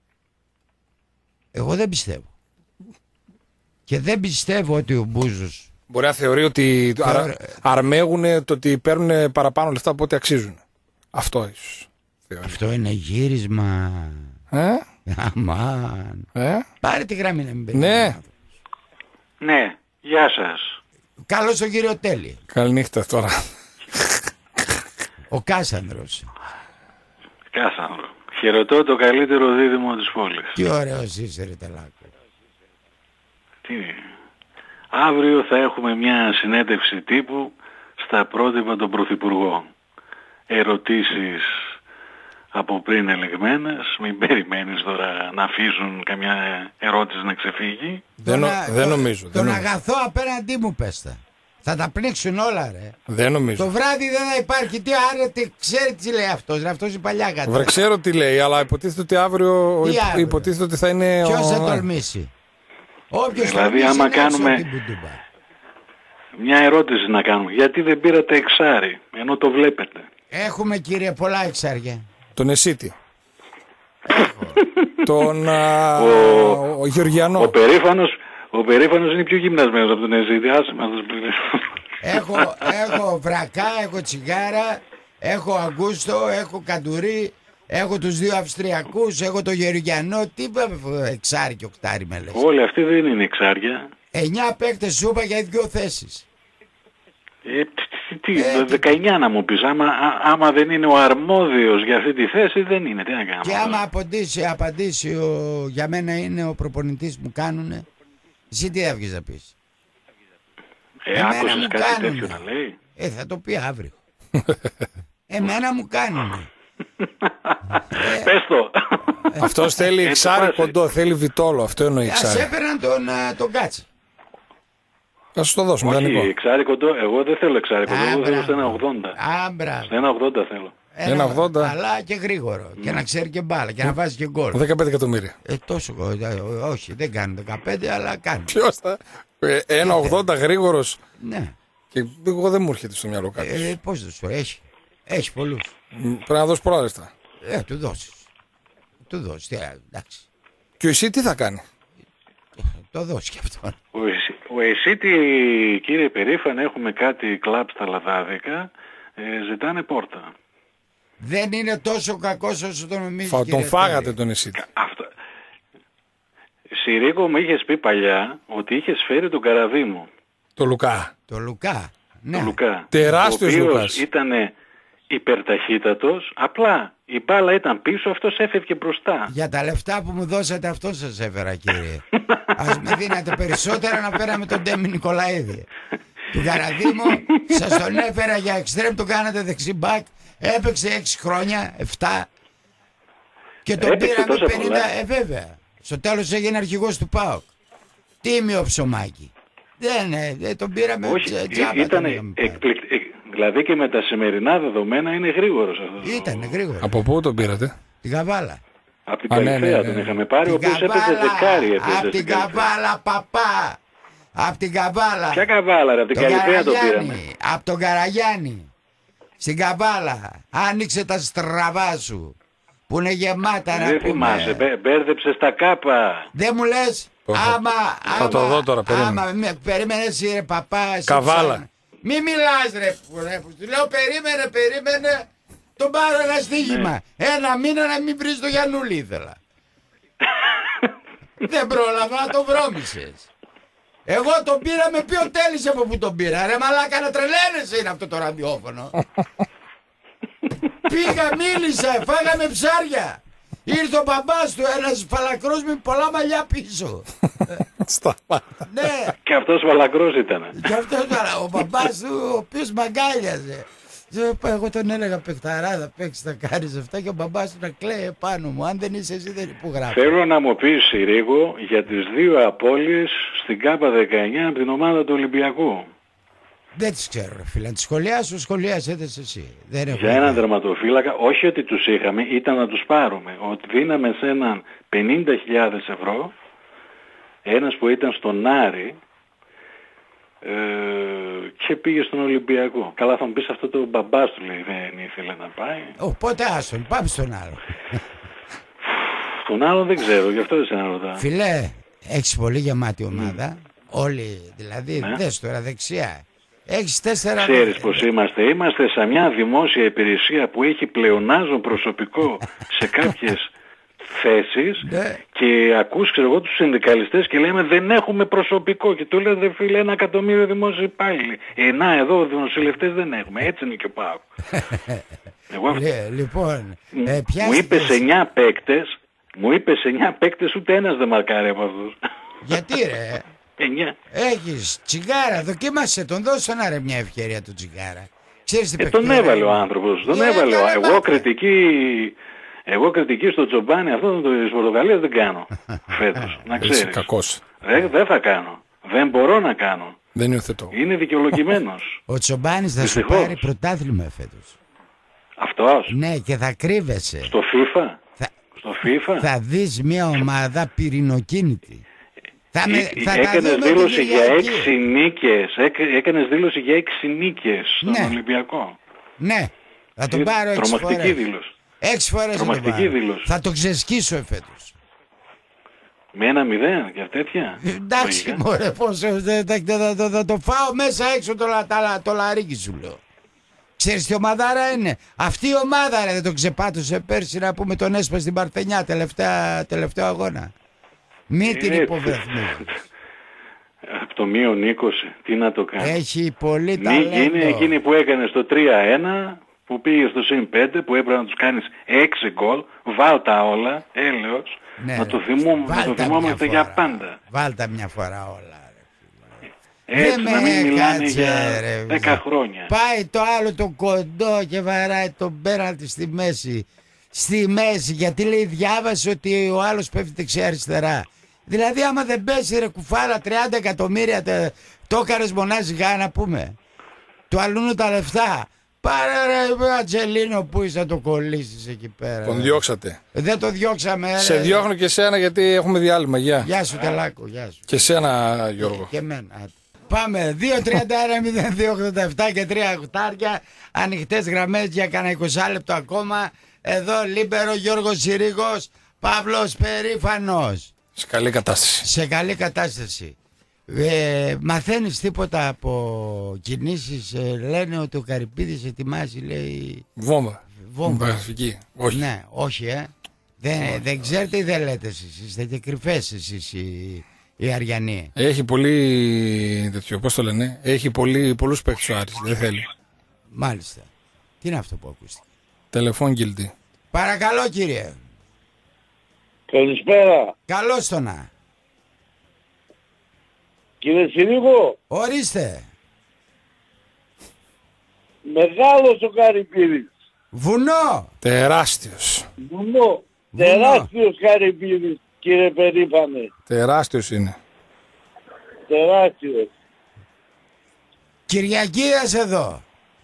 Εγώ δεν πιστεύω. Και δεν πιστεύω ότι ο Μπούζος μπορεί να θεωρεί ότι αρμέγουν το ότι παίρνουν παραπάνω λεφτά από ό,τι αξίζουν. Αυτό ίσως. Αυτό είναι γύρισμα. Αμάν. Πάρε τη γραμμή να μην παίρνει. Ναι. Ναι, γεια σας. Καλώς τον κύριο Τέλη. Καληνύχτα τώρα. Ο Κάσανδρος. Κάσανδρο. Χαιρετώ το καλύτερο δίδυμο της πόλης. Τι ωραίος είσαι ρε Τελάκο. Τι. Αύριο θα έχουμε μια συνέντευξη τύπου στα πρότυπα των Πρωθυπουργών. Ερωτήσεις από πριν ελεγμένες, μην περιμένεις τώρα να αφήσουν καμιά ερώτηση να ξεφύγει. Δεν νομίζω. Τον αγαθό απέναντί μου πέστα. Θα τα πνίξουν όλα ρε. Δεν νομίζω. Το βράδυ δεν θα υπάρχει. Τι άρετε, ξέρει τι λέει αυτός. Αυτός η παλιά κατάσταση. Βρε, ξέρω τι λέει, αλλά υποτίθεται ότι αύριο υποτίθεται ότι θα είναι. Ποιος θα τολμήσει. Όποιος δηλαδή άμα κάνουμε μια ερώτηση να κάνουμε. Γιατί δεν πήρατε εξάρι ενώ το βλέπετε. Έχουμε κύριε πολλά εξάρια. Τον Εσίτη. Τον ο Γεωργιανό. Ο περήφανος είναι πιο γυμνασμένος από τον Εσίτη. Άσε μας το έχω βρακά, έχω τσιγάρα, έχω Αγκούστο, έχω Καντουρί, έχω τους δύο Αυστριακούς, έχω το Γεωργιανό. Τι εξάρι και οκτάρι με λες. Όλοι αυτοί δεν είναι εξάρια. 9 παίκτες σούπα για 2 θέσεις. 19 να μου πεις, άμα δεν είναι ο αρμόδιος για αυτή τη θέση δεν είναι, τι να κάνουμε. Και άμα απαντήσει για μένα είναι ο προπονητής μου κάνουνε, εσύ τι έβγες να πεις. Άκουσες κάτι τέτοιο να λέει. Θα το πει αύριο. Εμένα μου κάνουνε. Πες το. Αυτός θέλει εξάρι κοντό, θέλει βιτόλο, αυτό εννοεί εξάρι. Ας έπαιρναν τον Κάτση. Θα σου το δώσουμε. Όχι, εξάρι κοντό, εγώ δεν θέλω εξάρι κοντό, εγώ θέλω στο 1.80. Άμπρα. Στο 1.80 θέλω. 1.80. Αλλά και γρήγορο. Και να ξέρει και μπάλα και να βάζει και γκολ. 15 εκατομμύρια. Τόσο. Όχι, δεν κάνει 15, αλλά κάνει. Ποιος θα. 1.80 γρήγορος. Ναι. Και εγώ δεν μου έρχεται στο μυαλό κάτι. Πώς δεν σου έχει. Έχει πολλούς. Πρέπει να δώσει πολλά λεφτά. Του δώσεις. Του δώσεις. Εντάξει. Και ο εσύ τι θα κάνει. Το δώσει και αυτό. Ο Εσίτη, κύριε περήφανα, έχουμε κάτι κλαμπ στα Λαδάδικα, ζητάνε πόρτα. Δεν είναι τόσο κακός όσο τον νομίζεις. Τον φάγατε τον Εσίτη. Συρίκο μου είχες πει παλιά ότι είχες φέρει τον Καραδίμο. Το Λουκά. Το Λουκά. Ναι. Το Λουκά. Τεράστιος Λουκάς. Ο οποίος ήταν υπερταχύτατος, απλά η μπάλα ήταν πίσω, αυτός έφευγε μπροστά. Για τα λεφτά που μου δώσατε αυτό σας έφερα κύριε. Ας με δίνατε περισσότερα να φέραμε τον Ντέμι Νικολαίδη. Του Καραδίμου σας τον έφερα για εξτρέμ, το κάνατε δεξιμπάκ, έπαιξε 6 χρόνια, 7 και τον πήραμε 50, βέβαια. Στο τέλος έγινε αρχηγός του ΠΑΟΚ. Τίμιο ψωμάκι. Δεν τον πήραμε. Όχι, ήταν δηλαδή και με τα σημερινά δεδομένα είναι γρήγορος αυτός. Ήταν γρήγορο. Από πού τον πήρατε? Την Καβάλα. Από την Καλυθέα τον είχαμε πάρει, ο οποίος έπαιζε δεκάρι. Από την Καβάλα, παπά. Από την Καβάλα. Ποια Καβάλα, από την Καλυθέα τον πήραμε. Από τον Καραγιάννη. Στην Καβάλα. Άνοιξε τα στραβά σου. Που είναι γεμάτα να πούμε. Δεν θυμάσαι, μπέρδεψες τα κάπα. Δεν μου λες. Θα το δω τώρα, περίμενε ρε παπά. Καβάλα. Μη μιλάς ρε. Του λέω περίμενε. Τον πάρω ένα στοίχημα. Ένα μήνα να μην βρεις το Γιαννούλη ήθελα. Δεν πρόλαβα, το βρώμησες. Εγώ τον πήρα με ποιον τέλεισε από που τον πήρα. Ρε μαλάκα να τρελαίνεσαι είναι αυτό το ραδιόφωνο. Πήγα, μίλησα, φάγαμε ψάρια. Ήρθε ο μπαμπάς του, ένας φαλακρός με πολλά μαλλιά πίσω. Σταμάτα. Ναι. Και αυτός φαλακρός ήταν. Και αυτός ο μπαμπάς του, ο οποίος μαγκάλιαζε. Εγώ τον έλεγα παιχταράδα, παίξεις τα κάνεις αυτά και ο μπαμπάς του να κλαίει επάνω μου. Αν δεν είσαι εσύ δεν υπογράφει. Θέλω να μου πεις Συρίγο για τις 2 απώλειες στην ΚΑΠΑ 19 από την ομάδα του Ολυμπιακού. Δεν τις ξέρω ρε φίλε, να τις σχολιάσω, σχολιάσετε εσύ. Για έναν τερματοφύλακα, όχι ότι τους είχαμε, ήταν να τους πάρουμε. Ότι δίναμε σε έναν 50.000 ευρώ, ένας που ήταν στον Άρη και πήγε στον Ολυμπιακό. Καλά θα μου πεις αυτό το μπαμπάς του λέει δεν ήθελε να πάει. Οπότε άστον, πάμε στον άλλο. Τον άλλο δεν ξέρω, γι' αυτό δεν σε ρωτάω. Φιλέ, έχεις πολύ γεμάτη ομάδα, όλοι δηλαδή, ναι. Δες τώρα δεξιά. Έχεις 4. Ξέρεις πως είμαστε σε μια δημόσια υπηρεσία που έχει πλεονάζον προσωπικό σε κάποιες θέσεις και ακούς ξέρω εγώ τους συνδικαλιστές και λέμε δεν έχουμε προσωπικό και του λέει δε φίλε 1 εκατομμύριο δημόσιοι υπάλληλοι. Να εδώ δημοσιολευτές δεν έχουμε, έτσι είναι και ο ΠΑΟΚ. Λοιπόν, μου είπες 9 παίκτες, ούτε ένας δεν μαρκάρει από αυτούς. Γιατί ρε? 9. Έχεις Τσιγάρα, δοκίμασε τον, δώσε να ρε μια ευκαιρία του Τσιγάρα. Ξέρεις τι τον έβαλε ο άνθρωπος, τον έβαλε. Εγώ κριτική στο Τσομπάνι αυτό της Πορτογαλίας δεν κάνω φέτος, να ξέρεις. Κακός. Δεν θα κάνω. Δεν μπορώ να κάνω. Δεν υιοθετώ. Είναι δικαιολογημένος. Ο Τσομπάνης θα σου πάρει πρωτάθλημα φέτος. Αυτός. Ναι, και θα κρύβεσαι. Στο FIFA. Θα δεις μια ομάδα πυρηνοκίνητη. Έκανες δήλωση για 6 νίκες. Έκανες δήλωση για 6 νίκες στον Ολυμπιακό. Ναι, θα τον πάρω 6 φορές. Τρομακτική δήλωση. 6 φορές θα το ξεσκίσω εφέτος. Με 1-0 και τέτοια. Εντάξει μωρέ, θα το φάω μέσα έξω το λαρίκι σου λέω. Ξέρεις τι ομαδάρα είναι? Αυτή η ομάδα ρε, δεν το ξεπάτωσε πέρσι να πούμε τον έσπασε στην Παρθενιά τελευταίο αγώνα. Μη την υποβρεθμίζει. Από το -20, τι να το κάνει. Έχει πολύ ταλέντο. Είναι εκείνη που έκανε στο 3-1, που πήγε στο +5, που έπρεπε να τους κάνεις 6 γκολ, βάλτα όλα, έλεος, ναι, να το θυμόμαστε για πάντα. Βάλτα μια φορά όλα. Έτσι να μην μιλάνε για 10 χρόνια. Πάει το άλλο το κοντό και βαράει τον πέναλτι στη μέση. Στη μέση, γιατί λέει διάβασε ότι ο άλλος πέφτει δεξιά αριστερά. Δηλαδή άμα δεν πέσει ρε κουφάλα 30 εκατομμύρια το έκανες μονάζιγα να πούμε. Του αλλούνε τα λεφτά. Πάρε ρε Ατζελίνο που είσαι να το κολλήσεις εκεί πέρα. Τον διώξατε. Δεν το διώξαμε. Σε διώχνω και σένα γιατί έχουμε διάλειμμα. Γεια σου Τελάκο, γεια σου. Και σένα Γιώργο. Και εμένα. Πάμε 2-31-02-87 και 3 χτάρια. Ανοιχτές γραμμές για κανένα 20 λεπτό ακόμα. Εδώ Λίμπερο Γιώργος Συρίγος, Παύλος Περήφανος. Σε καλή κατάσταση. Σε καλή κατάσταση. Μαθαίνεις τίποτα από κινήσεις? Λένε ότι ο Καρυπίδης ετοιμάζει, λέει, βόμβα. Όχι. Ναι, όχι δεν ξέρετε ή δεν λέτε εσείς? Είστε και κρυφές εσείς οι Αριανοί. Έχει πολύ τέτοιο, πώς το λένε, έχει πολλούς παίκτες ο Άρης, δεν θέλει. Μάλιστα. Τι είναι αυτό που ακούστηκε? Τελεφών Guilty. Παρακαλώ κύριε. Καλησπέρα. Καλώς το να. Κύριε Συρίγο. Ορίστε. Μεγάλος ο Καρυπίδης. Βουνό. Τεράστιος. Βουνό. Τεράστιος Καρυπίδης, κύριε Περήφανε. Τεράστιος είναι. Τεράστιος. Κυριακίας εδώ.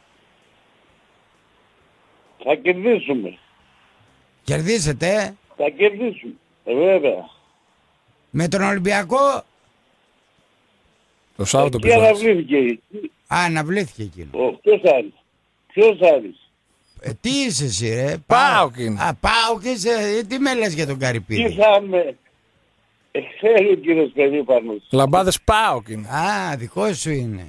Θα κερδίσουμε. Κερδίσετε? Θα κερδίσουμε. Βέβαια. Με τον Ολυμπιακό? Το Σάββατο και αναβλήθηκε. Αναβλήθηκε εκείνο. Ποιος Άρης? Τι είσαι εσύ ρε? Πάοκ είναι. Πάοκ είσαι? Τι με λες για τον Καρυπίδη? Τι θα με... Ξέρει ο κύριος Περήφανος. Λαμπάδες Πάοκ είναι. Α, δικό σου είναι.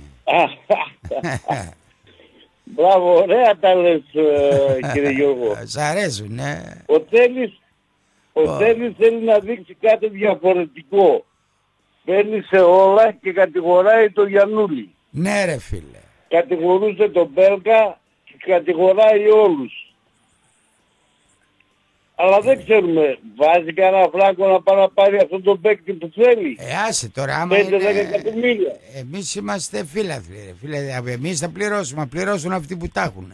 Μπράβο, ωραία τα λες κύριε Γιώργο. Σ' αρέσουν, ναι. Ο Τέλης θέλει να δείξει κάτι διαφορετικό. Παίρνει σε όλα και κατηγοράει τον Γιαννούλη. Ναι ρε φίλε. Κατηγορούσε τον Μπέλκα και κατηγοράει όλους. Αλλά δεν ξέρουμε, βάζει κανένα φράγκο να πάει να πάρει αυτόν τον παίκτη που θέλει. Άσε τώρα, άμα 5-10 εκατομμύρια. Εμείς είμαστε φίλαθλοι, φίλε. Εμείς θα πληρώσουμε, πληρώσουν αυτοί που τα έχουν.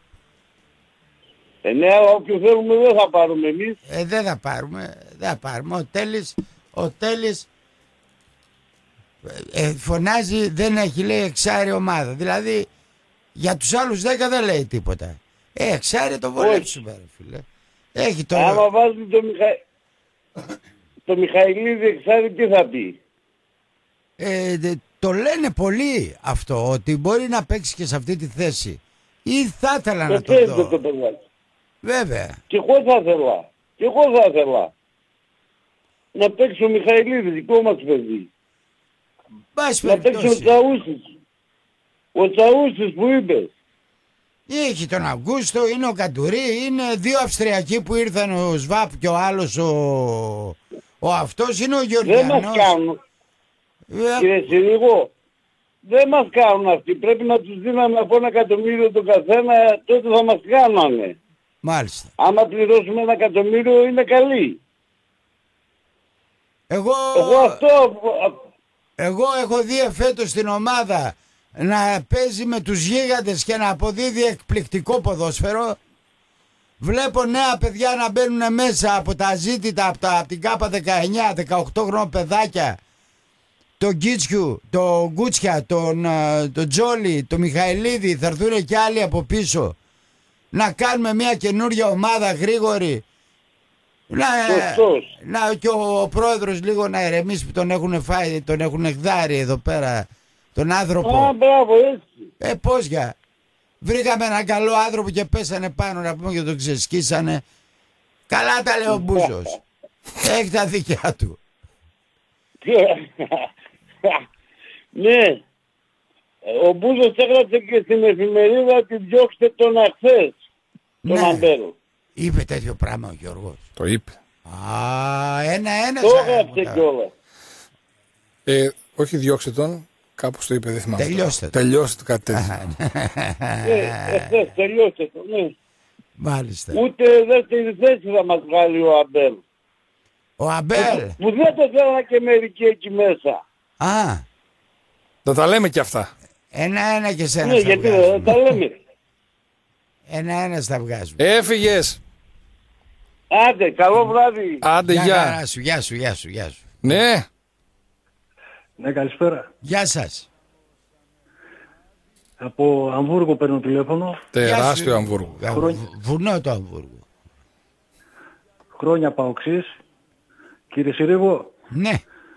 Ναι, αλλά όποιο θέλουμε δεν θα πάρουμε εμείς. Δεν θα πάρουμε, Ο Τέλης φωνάζει, δεν έχει, λέει, εξάρι ομάδα. Δηλαδή για τους άλλους 10 δεν λέει τίποτα. Εξάρι το βολέψουμε ρε φίλε. Έχει το... Άμα βάζει το Μιχαηλίδη εξάρι, τι θα πει? Το λένε πολλοί αυτό, ότι μπορεί να παίξει και σε αυτή τη θέση. Ή θα ήθελα να το δω. Το παιδάκι. Βέβαια. Και εγώ θα ήθελα. Να παίξει ο Μιχαηλίδη, δικό μας παιδί. Να παίξει ο Τσαούσης. Ο Τσαούσης που είπες. Έχει τον Αυγούστο, είναι ο Καντουρί, είναι 2 Αυστριακοί που ήρθαν, ο Σβάπ και ο άλλος ο αυτός, είναι ο Γεωργιανός. Δεν μας κάνουν. Κύριε Συρίγο, Δεν μας κάνουν αυτοί. Πρέπει να τους δίναμε από 1 εκατομμύριο τον καθένα, τότε θα μας κάνανε. Μάλιστα. Άμα πληρώσουμε 1 εκατομμύριο είναι καλή. Εγώ έχω δει φέτος στην ομάδα να παίζει με τους γίγαντες και να αποδίδει εκπληκτικό ποδόσφαιρο. Βλέπω νέα παιδιά να μπαίνουν μέσα από τα ζήτητα, από την ΚΑΠΑ 19, 18 χρόνων παιδάκια. Τον Κίτσιου, τον Γκούτσια, τον Τζόλι, τον Μιχαηλίδη, θα έρθουν και άλλοι από πίσω. Να κάνουμε μια καινούργια ομάδα γρήγορη. Και ο πρόεδρος λίγο να ηρεμήσει που τον έχουν φάει, τον έχουν εκδάρει εδώ πέρα τον άνθρωπο. Μπράβο, έτσι. Πώς για. Βρήκαμε έναν καλό άνθρωπο και πέσανε πάνω να πούμε και τον ξεσκίσανε. Καλά τα λέει ο Μπούζος. Έχει τα δικιά του. Ναι. Ο Μπούζος έγραψε και στην εφημερίδα ότι διώξτε τον αχθές. Τον Αμπέρο. Είπε τέτοιο πράγμα ο Γιώργος. Το είπε. Ένα-ένα. Το έγραψε κιόλας. Όχι διώξτε τον. Κάπως το είπε, δεν θυμάμαι. Τελειώστε το κάτι τέτοιο. Τελειώστε το, ναι. Μάλιστα. Ούτε δεύτερη θέση θα μας βγάλει ο Αμπέλ. Ο Αμπέλ. Που δεν το θέλανε και μερικοί εκεί μέσα. Θα τα λέμε και αυτά. Ένα-ένα και σένα. Ναι, γιατί δεν τα λέμε. Ένα-ένα στα βγάζουμε. Έφυγες. Άντε, καλό βράδυ. Άντε, γεια σου. Ναι. Ναι, καλησπέρα. Γεια σας. Από Αμβούργο παίρνω τηλέφωνο. Τεράστιο Αμβούργο. Βουνό το Αμβούργο. Χρόνια παοξής. Κύριε Συρίγο. Ναι.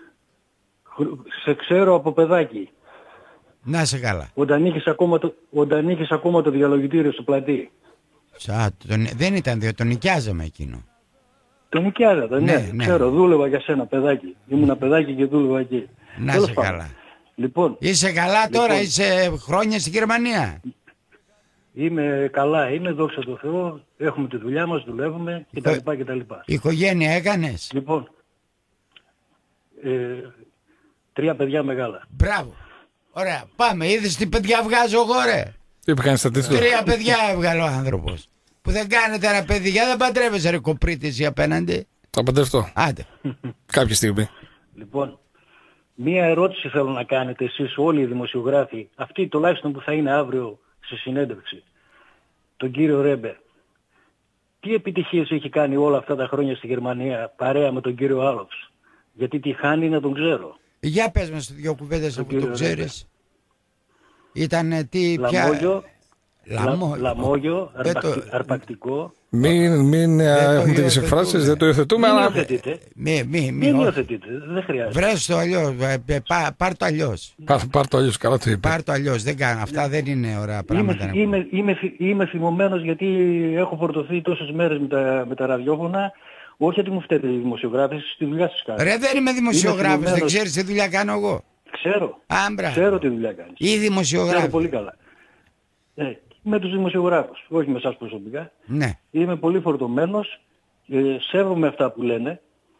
Σε ξέρω από παιδάκι. Να σε καλά. Όταν είχες ακόμα το διαλογητήριο στο πλατή. Δεν ήταν, τον νοικιάζαμε εκείνο. Το νοικιάζατε, ναι. Ξέρω, δούλευα για σένα παιδάκι. Ήμουνα παιδάκι και δούλευα εκεί. Να είσαι καλά. Λοιπόν, είσαι καλά τώρα, είσαι χρόνια στη Γερμανία. Είμαι καλά, δόξα τω Θεώ. Έχουμε τη δουλειά μας, δουλεύουμε κτλ. Οικογένεια έκανες? Λοιπόν, 3 παιδιά μεγάλα. Μπράβο. Ωραία, πάμε. Είδες τι παιδιά βγάζω εγώ, ρε. Τι κάνει στατιστικό. 3 παιδιά έβγαλε ο άνθρωπος. Που δεν κάνετε ένα παιδιά, δεν παντρεύεσαι ρε κοπρίτης απέναντι. Θα παντρευτώ. Άντε. Κάποια στιγμή. Λοιπόν, μία ερώτηση θέλω να κάνετε εσείς όλοι οι δημοσιογράφοι, αυτοί τουλάχιστον που θα είναι αύριο στη συνέντευξη, τον κύριο Ρέμπερ. Τι επιτυχίες έχει κάνει όλα αυτά τα χρόνια στη Γερμανία παρέα με τον κύριο Άλοφς? Γιατί τι χάνει να τον ξέρω. Για πες μας 2 κουβέντες που τον ξέρεις. Ήτανε τι Λαμόγιο, αρπακτικό. Μην έχουμε τέτοιες εκφράσεις, δεν το υιοθετούμε. Μην υιοθετείτε. Μην υιοθετείτε, δεν χρειάζεται. Βρες το αλλιώς, πάρ' το αλλιώς. Πάρ' το αλλιώς, καλά το είπε. Πάρ' το αλλιώς, δεν κάνω, αυτά δεν είναι ωραία πράγματα. Είμαι θυμωμένος γιατί έχω φορτωθεί τόσες μέρες με τα ραδιόφωνα. Όχι ότι μου φταίτε οι δημοσιογράφοι, στη δουλειά σας κάνω. Ρε δεν είμαι δημοσιογράφος, δεν ξέρεις τι δουλειά κάνω εγώ. Ξέρω τι δουλειά κάνεις. Ή δημοσιογράφος. Ξέρω πολύ καλά. Με τους δημοσιογράφους, όχι με εσάς προσωπικά. Ναι. Είμαι πολύ φορτωμένος, σέβομαι αυτά που λένε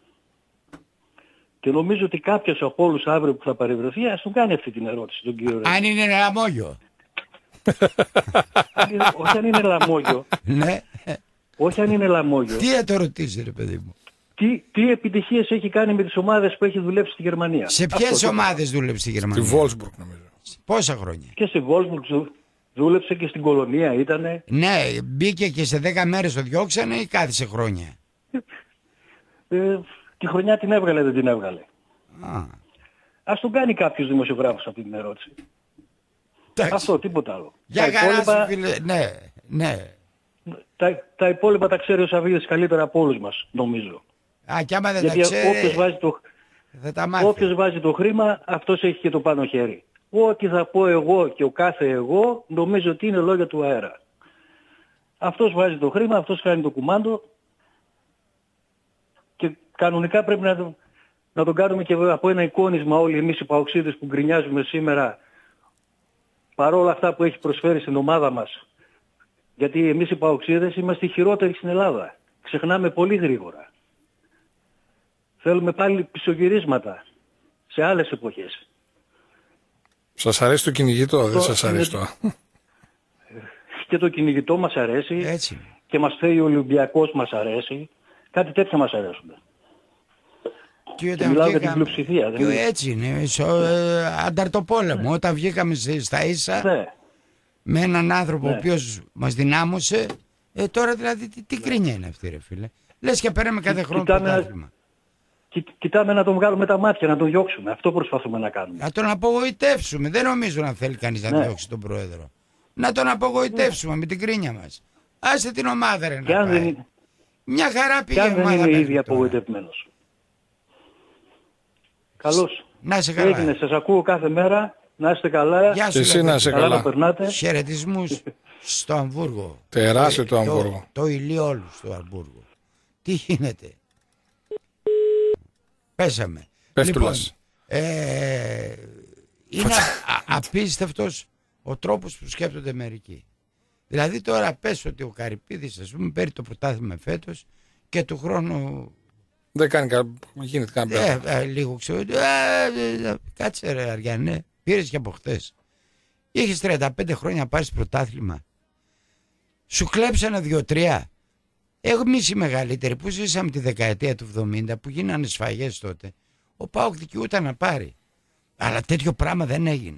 και νομίζω ότι κάποιος από όλους αύριο που θα παρευρεθεί ας του κάνει αυτή την ερώτηση τον κύριο Ρέμπερ. Αν είναι λαμόγιο. Όχι αν είναι λαμόγιο. Ναι. Όχι αν είναι λαμόγιο. Τι θα το ρωτήσει ρε παιδί μου. Τι επιτυχίες έχει κάνει με τις ομάδες που έχει δουλέψει στη Γερμανία. Σε ποιες ομάδες δούλεψε στη Γερμανία? Στη Wolfsburg νομίζω. Πόσα χρόνια? Και στη Wolfsburg δούλεψε και στην Κολονία ήτανε. Ναι, μπήκε και σε 10 μέρες το διώξανε ή κάθισε χρόνια? Τη χρονιά την έβγαλε, δεν την έβγαλε. Ας τον κάνει κάποιος δημοσιογράφος αυτή την ερώτηση. Αυτό, τίποτα άλλο. Για χαρά σου φίλε, ναι. Τα υπόλοιπα τα ξέρει ο Σαββίδης καλύτερα από όλους μας, νομίζω. Και άμα δεν γιατί τα ξέρει, όποιος βάζει το χρήμα, αυτός έχει και το πάνω χέρι. Ό,τι θα πω εγώ και ο κάθε εγώ, νομίζω ότι είναι λόγια του αέρα. Αυτός βάζει το χρήμα, αυτός κάνει το κουμάντο και κανονικά πρέπει να τον κάνουμε και από ένα εικόνισμα όλοι εμείς οι παοξίδες που γκρινιάζουμε σήμερα παρόλα αυτά που έχει προσφέρει στην ομάδα μας. Γιατί εμείς οι παοξίδες είμαστε οι χειρότεροι στην Ελλάδα. Ξεχνάμε πολύ γρήγορα. Θέλουμε πάλι πισωγυρίσματα σε άλλες εποχές. Σας αρέσει το κυνηγητό, δεν σας αρέσει το. Και το κυνηγητό μας αρέσει. Έτσι. Και μας θέλει ο Ολυμπιακός μας αρέσει. Κάτι τέτοια μας αρέσουν. Και μιλάω για την πλειοψηφία. Έτσι είναι. Ανταρτοπόλεμο. Όταν βγήκαμε στα ίσα με έναν άνθρωπο ο οποίος μας δυνάμωσε, τώρα δηλαδή τι κρίνια είναι αυτή, ρε φίλε. Λες και παίρνουμε κάθε χρόνο το πρωτάθλημα. Κοιτάμε να τον βγάλουμε τα μάτια, να τον διώξουμε. Αυτό προσπαθούμε να κάνουμε. Να τον απογοητεύσουμε. Δεν νομίζω να θέλει κανείς να διώξει τον πρόεδρο. Να τον απογοητεύσουμε με την κρίνια μας. Άσε την ομάδα, ρε, να πάει. Μια χαρά πήγε η ομάδα. Και αν δεν είναι ήδη απογοητευμένος. Καλώς. Να είσαι καλά. Έγινε, σας ακούω κάθε μέρα. Να είστε καλά. Γεια σου, εσύ να είσαι καλά. Χαιρετισμούς στο Αμβούργο. Τεράστιο το Αμβούργο. Το ηλιόλου στο Αμβούργο. Τι γίνεται. Πέσαμε. Λοιπόν, είναι απίστευτος ο τρόπος που σκέπτονται μερικοί. Δηλαδή τώρα πες ότι ο Καρυπίδης, ας πούμε, παίρνει το πρωτάθλημα φέτος και του χρόνου δεν κάνει γίνεται κανένα λίγο ξέρω. Κάτσε ρε Αριανέ, πήρες και από χτες. Είχες 35 χρόνια να πάρεις πρωτάθλημα. Σου κλέψανε 2-3. Εμείς οι μεγαλύτεροι που ζήσαμε τη δεκαετία του 70 που γίνανε σφαγές τότε, ο ΠΑΟΚ δικαιούταν να πάρει. Αλλά τέτοιο πράγμα δεν έγινε.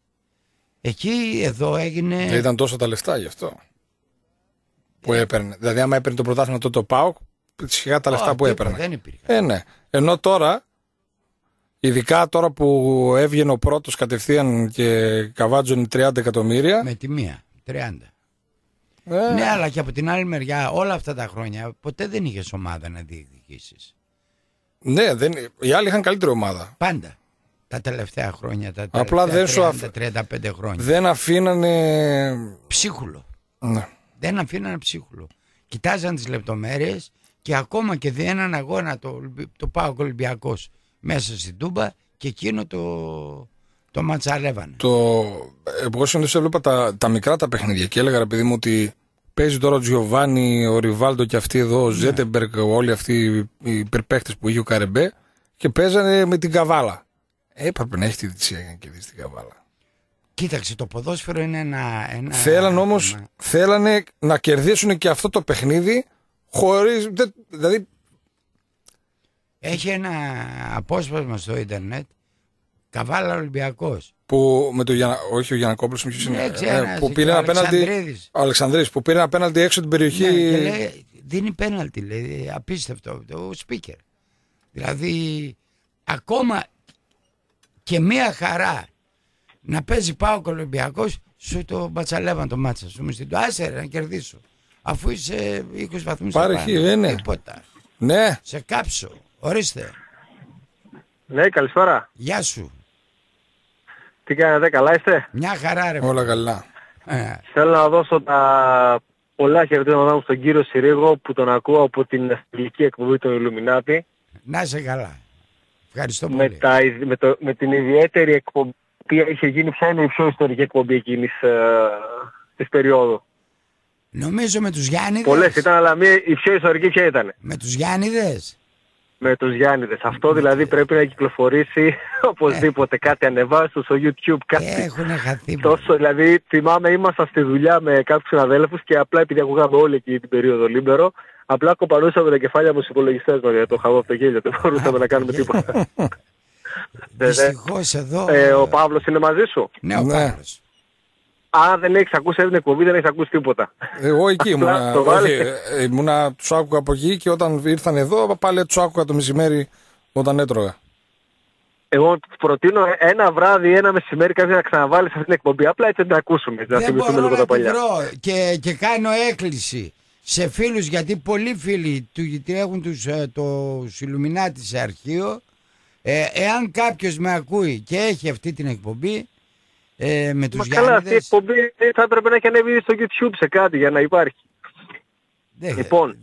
Εκεί εδώ έγινε. Δεν ήταν τόσο τα λεφτά γι' αυτό που έπαιρνε. Δηλαδή άμα έπαιρνε το πρωτάθλημα τότε ο ΠΑΟΚ, σιγά τα λεφτά που έπαιρνε. Δεν υπήρχε. Ναι. Ενώ τώρα, ειδικά τώρα που έβγαινε ο πρώτος κατευθείαν και καβάτζωνε 30 εκατομμύρια. Με τη μία, 30. Ναι, αλλά και από την άλλη μεριά όλα αυτά τα χρόνια ποτέ δεν είχες ομάδα να διεκδικήσεις. Ναι, οι άλλοι είχαν καλύτερη ομάδα. Πάντα. Τα τελευταία χρόνια, τα απλά τελευταία 30-35 χρόνια. Δεν αφήνανε ψίχουλο. Ναι. Δεν αφήνανε ψίχουλο. Κοιτάζαν τις λεπτομέρειες και ακόμα και διέναν αγώνα το ΠΑΟΚ Ολυμπιακός μέσα στην Τούμπα και εκείνο το ματσαρεύανε. Εγώ συνήθως έβλεπα τα μικρά τα παιχνίδια και έλεγα, επειδή μου, ότι παίζει τώρα ο Τζιοβάνι, ο Ριβάλντο και αυτοί εδώ, ο Ζέτεμπεργκ, όλοι αυτοί οι υπερπαίχτες που είχε ο Καρεμπέ και παίζανε με την Καβάλα. Έπρεπε να έχει τη θυσία για να κερδίσει την Καβάλα. Κοίταξε, το ποδόσφαιρο είναι ένα θέλανε να κερδίσουν και αυτό το παιχνίδι χωρίς. Δηλαδή. Έχει ένα απόσπασμα στο ίντερνετ. Καβάλα Ολυμπιακός. Που με όχι ο Γιαννακόπουλος, που πήρε ένα πέναλτι. Ο Αλεξανδρής, που πήρε ένα πέναλτι έξω την περιοχή. Ναι, και λέει, δίνει πέναλτι, λέει, απίστευτο το speaker. Δηλαδή, ακόμα και μία χαρά να παίζει ΠΑΟΚ Ολυμπιακός, σου το μπατσαλεύαν το μάτσα σου. Άσε ρε, να κερδίσω. Αφού είσαι 20 βαθμούς ναι. Τίποτα. Ναι. Σε κάψω. Ορίστε. Ναι, καλησπέρα. Γεια σου. Τι κάνετε, καλά είστε? Μια χαρά ρε. Όλα καλά. Θέλω να δώσω τα πολλά χαιρετήματα μου στον κύριο Συρίγο που τον ακούω από την αστυνομική εκπομπή των Ιλουμινάτη. Να είσαι καλά. Ευχαριστώ πολύ. Με την ιδιαίτερη εκπομπή που είχε γίνει, ποια είναι η πιο ιστορική εκπομπή εκείνης της περίοδου? Νομίζω με τους Γιάννηδες. Πολλές ήταν, αλλά η πιο ιστορική ποια ήταν? Με τους Γιάννηδες. Με τους Γιάννηδες. Αυτό δηλαδή πρέπει να κυκλοφορήσει οπωσδήποτε. Κάτι ανεβάσει στο YouTube. Κάτι. Έχουν χαθεί. Τόσο, δηλαδή θυμάμαι ήμασταν στη δουλειά με κάποιους συναδέλφους και απλά επειδή ακούγαμε όλη εκεί την περίοδο Λίμπερο, απλά κοπανούσαμε τα κεφάλια από τους υπολογιστές μας για το χαβό από το γέλιο. Δεν μπορούσαμε να κάνουμε τίποτα. Δυστυχώς εδώ. Ο Παύλος είναι μαζί σου? Ναι, ο Παύλος. Αν δεν έχεις ακούσει την εκπομπή, δεν έχεις ακούσει τίποτα. Εγώ εκεί ήμουνα, τους άκουγα από εκεί και όταν ήρθαν εδώ πάλι τους άκουγα το μεσημέρι όταν έτρωγα. Εγώ προτείνω ένα βράδυ, ένα μεσημέρι κάποιοι να ξαναβάλεις αυτή την εκπομπή, απλά έτσι να την ακούσουμε. Δεν μπορώ λίγο να την βρω και κάνω έκκληση σε φίλους, γιατί πολλοί φίλοι έχουν τους Ιλουμινάτι σε αρχείο. Εάν κάποιος με ακούει και έχει αυτή την εκπομπή, με τους Γιάννηδες. Καλά, αυτή η εκπομπή θα έπρεπε να έχει ανέβει στο YouTube σε κάτι για να υπάρχει. Λοιπόν,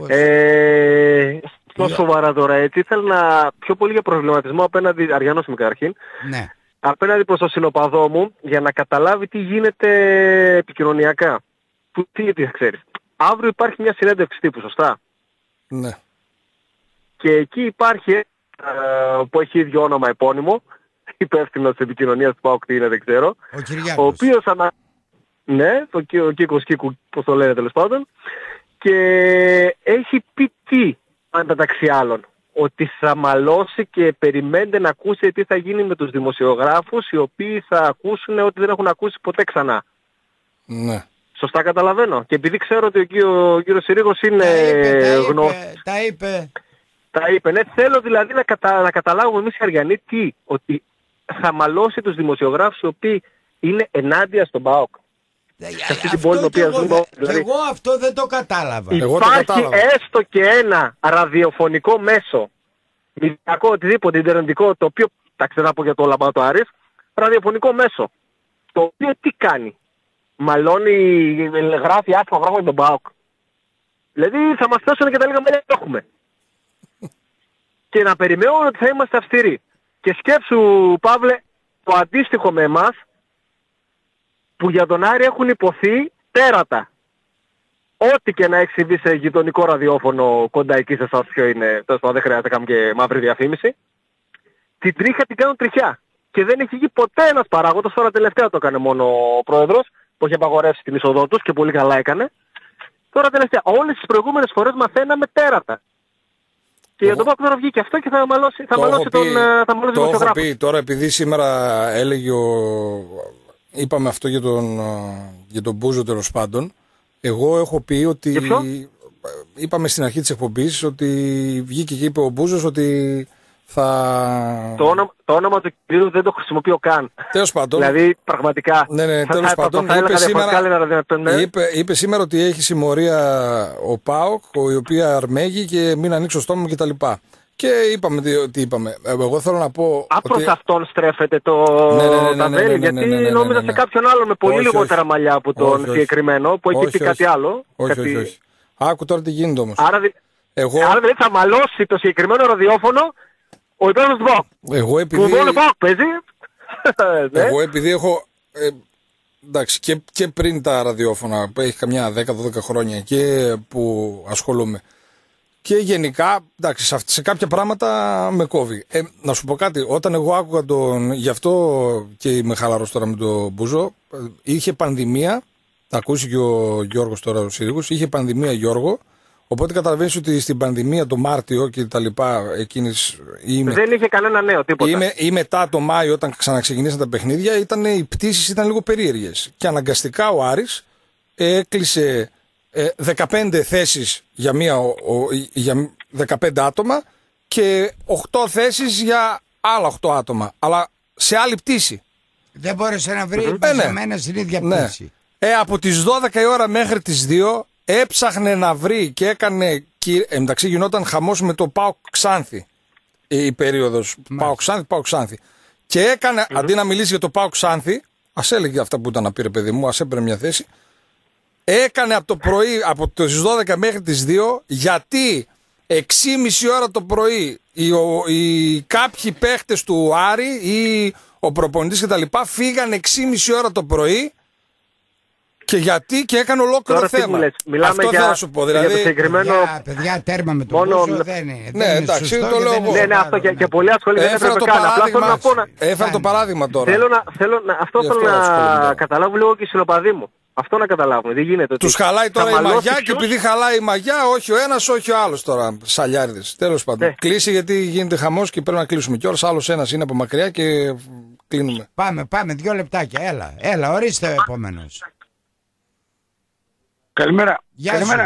πιο σοβαρά τώρα έτσι, ήθελα πιο πολύ για προβληματισμό απέναντι, Αριανός είμαι καταρχήν, ναι. Απέναντι προς το συνοπαδό μου, για να καταλάβει τι γίνεται επικοινωνιακά. Τι ξέρεις. Αύριο υπάρχει μια συνέντευξη τύπου, σωστά? Ναι. Και εκεί υπάρχει που έχει ίδιο όνομα επώνυμο υπεύθυνος επικοινωνίας του ΠΑΟΚ, τι είναι δεν ξέρω. Ο Κυριάκος. Ο οποίος ναι, ο Κίκος Κίκου, πώς το λένε τέλος πάντων. Και έχει πει τι, μεταξύ άλλων, ότι θα μαλώσει και περιμένετε να ακούσει τι θα γίνει με τους δημοσιογράφους οι οποίοι θα ακούσουν ότι δεν έχουν ακούσει ποτέ ξανά. Ναι. Σωστά καταλαβαίνω. Και επειδή ξέρω ότι ο κύριος Συρίγος είναι γνώστης. Τα είπε, ναι. Θέλω δηλαδή να καταλάβουμε εμείς οι Αριανοί τι, ότι θα μαλώσει τους δημοσιογράφους οι οποίοι είναι ενάντια στον ΠΑΟΚ. Σε αυτή την πόλη οποία ζούμε. Δηλαδή, εγώ αυτό δεν το κατάλαβα. Υπάρχει έστω και ένα ραδιοφωνικό μέσο, μηδιακό, οτιδήποτε, ιντερνετικό, το οποίο, τα ξέρω να πω για το Λαμπάτο Άρης, ραδιοφωνικό μέσο, το οποίο τι κάνει? Μαλώνει, γράφει άσχημα πράγματα για τον ΠΑΟΚ. Δηλαδή θα μας θέσουν και τα λίγα μέλη που έχουμε. Και να περιμένουν ότι θα είμαστε αυστηροί. Και σκέψου, Παύλε, το αντίστοιχο με εμάς, που για τον Άρη έχουν υποθεί τέρατα. Ό,τι και να έχει συμβεί σε γειτονικό ραδιόφωνο κοντά εκεί σε εσάς ποιο είναι, τέλος πάντων δεν χρειάζεται να κάνουμε και μαύρη διαφήμιση, την τρίχα την κάνουν τριχιά. Και δεν έχει βγει ποτέ ένας παράγοντας, τώρα τελευταία το έκανε μόνο ο πρόεδρος, που έχει απαγορεύσει την είσοδό τους και πολύ καλά έκανε. Τώρα τελευταία, όλες τις προηγούμενες φορές μαθαίναμε τέρατα. Και για τον ΠΑΟΚ τώρα βγήκε αυτό και θα μαλώσει τον δημοσιογράφο. Τώρα επειδή σήμερα έλεγε είπαμε αυτό για τον Μπούζο τέλος πάντων, εγώ έχω πει ότι είπαμε στην αρχή της εκπομπής ότι βγήκε και είπε ο Μπούζος ότι θα... Το όνομα του κυρίου δεν το χρησιμοποιώ καν. Τέλος πάντων. Δηλαδή πραγματικά. Ναι, τέλος πάντων. Είπε σήμερα ότι έχει συμμορία ο ΠΑΟΚ, η οποία αρμέγει και μην ανοίξει το στόμα μου κτλ. Και είπαμε τι είπαμε. Εγώ θέλω να πω. Προς αυτόν στρέφεται το ταβέρι, γιατί νόμιζα σε κάποιον άλλο με πολύ λιγότερα μαλλιά από τον συγκεκριμένο που έχει πει κάτι άλλο. Όχι. Άκου τώρα τι γίνεται όμως. Άρα δηλαδή θα μαλώσει το συγκεκριμένο ραδιόφωνο ο υπεύθυνος του ΠΑΟΚ. Εγώ επειδή έχω. Εντάξει, και πριν τα ραδιόφωνα, που έχει καμιά 10-12 χρόνια και που ασχολούμαι. Και γενικά, εντάξει, σε κάποια πράγματα με κόβει. Να σου πω κάτι, όταν εγώ άκουγα γι' αυτό και είμαι χαλαρός τώρα με τον Μπούζο, είχε πανδημία, θα ακούσει και ο Γιώργος τώρα ο Συρίγος, είχε πανδημία Γιώργο, οπότε καταλαβαίνεις ότι στην πανδημία το Μάρτιο και τα λοιπά εκείνης... Δεν είχε κανένα νέο, τίποτα. Ή μετά το Μάιο όταν ξαναξεκινήσαν τα παιχνίδια, οι πτήσεις ήταν λίγο περίεργες. Και αναγκαστικά ο Άρης έκλεισε 15 θέσεις για 15 άτομα και 8 θέσεις για άλλα 8 άτομα, αλλά σε άλλη πτήση. Δεν μπόρεσε να βρει μαζεμένα στην ίδια πτήση. Από τις 12 η ώρα μέχρι τις 2 έψαχνε να βρει και έκανε, εντάξει γινόταν χαμός με το ΠΑΟΚ Ξάνθη η περίοδος ΠΑΟΚ Ξάνθη και έκανε, αντί να μιλήσει για το ΠΑΟΚ Ξάνθη, ας έλεγε αυτά που ήταν να πει παιδί μου, ας έπαιρνε μια θέση, έκανε από το πρωί, από τις 12 μέχρι τις 2, γιατί 6,5 ώρα το πρωί οι κάποιοι παίχτες του Άρη ή ο προπονητής και τα λοιπά φύγαν 6,5 ώρα το πρωί και γιατί και έκανε ολόκληρο θέμα. Αυτό θέλω να σου πω. Δηλαδή, για το συγκεκριμένο... παιδιά, τέρμα με τον Μπούζο δεν είναι. Ναι, εντάξει, το λέω εγώ. Ναι, αυτό και πολύ ασχολείται. Έφερα το παράδειγμα τώρα. Αυτό θέλω να καταλάβω λίγο και οι συνοπαδοί μου. Αυτό να καταλάβουμε. Δεν γίνεται. Τους χαλάει τώρα η μαγιά και επειδή χαλάει η μαγιά, όχι ο ένας, όχι ο άλλος τώρα. Σαλιάριδες. Τέλος πάντων. Κλείσει γιατί γίνεται χαμός και πρέπει να κλείσουμε κιόλας. Άλλος ένας είναι από μακριά και κλείνουμε. Πάμε 2 λεπτάκια. Έλα, ορίστε ο επόμενος. Καλημέρα. Γεια σου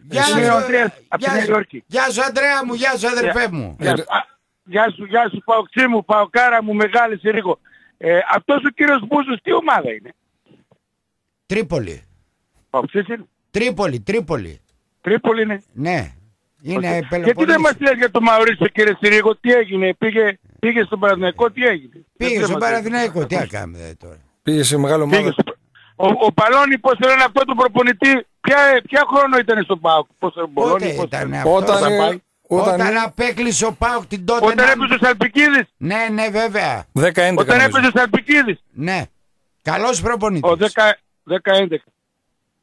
Αντρέα μου, γεια σου αδερφέ μου. Γεια σου Παοξή μου, Παοκάρα μου, μεγάλη Συρίγο. Αυτός ο κύριος Μπούζος τι ομάδα είναι? Τρίπολη. Παοξής είναι? Τρίπολη. Τρίπολη είναι? Ναι. Είναι γιατί δεν μας λες για τον Μαουρίσιο κύριε Συρίγο, τι έγινε, πήγε στον Παναθηναϊκό, τι έγινε? Πήγε στον Παναθηναϊκό, τι έκαμε τώρα? Πήγε σε μεγάλο ομάδα. Ο Παλώνη, πώς λένε αυτό το προπονητή, ποια χρόνο ήταν στο ΠΑΟΚ? Πότε ήταν αυτό? Όταν απέκλεισε ο ΠΑΟΚ την τότε. Όταν έπαιζε ο Σαλπικίδης. Ναι, βέβαια. 10-11. Όταν έπαιζε ο Σαλπικίδης. Ναι. Καλός προπονητής. 10-11.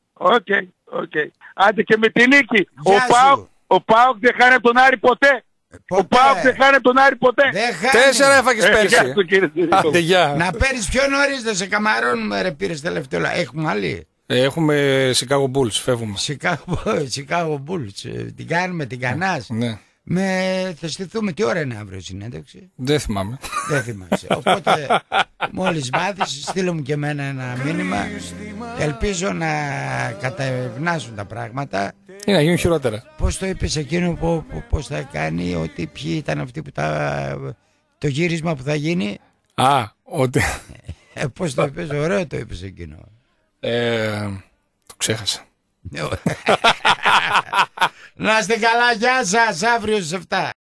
Οκ. Άντε και με τη νίκη. Ο ΠΑΟΚ δεν χάνει τον Άρη ποτέ. Ο ΠΑΟΚ δεν χάνει τον Άρη ποτέ. 4 έφαγες πέρσι. Άντε, γεια. Να παίρνεις πιο νωρίς, δεν σε καμαρώνουμε ρε, πήρες τελευταίο. Έχουμε άλλη. Έχουμε Chicago Bulls, φεύγουμε. Chicago Bulls, την κάνουμε, την κανάς. Ναι. Θα στηθούμε, τι ώρα είναι αύριο η συνέντευξη? Δεν θυμάμαι. Δεν θυμάσαι. Οπότε μόλις μάθεις, στείλε μου και εμένα ένα μήνυμα. Ελπίζω να κατευνάσουν τα πράγματα. Ή να γίνουν χειρότερα. Πώς το είπες εκείνο, πώς θα κάνει, ότι ποιοι ήταν αυτοί που το γύρισμα που θα γίνει? Ότι... Πώς το είπες, ωραίο το είπες εκείνο. Το ξέχασα. Να είστε καλά, γεια σας, αύριο στις 7.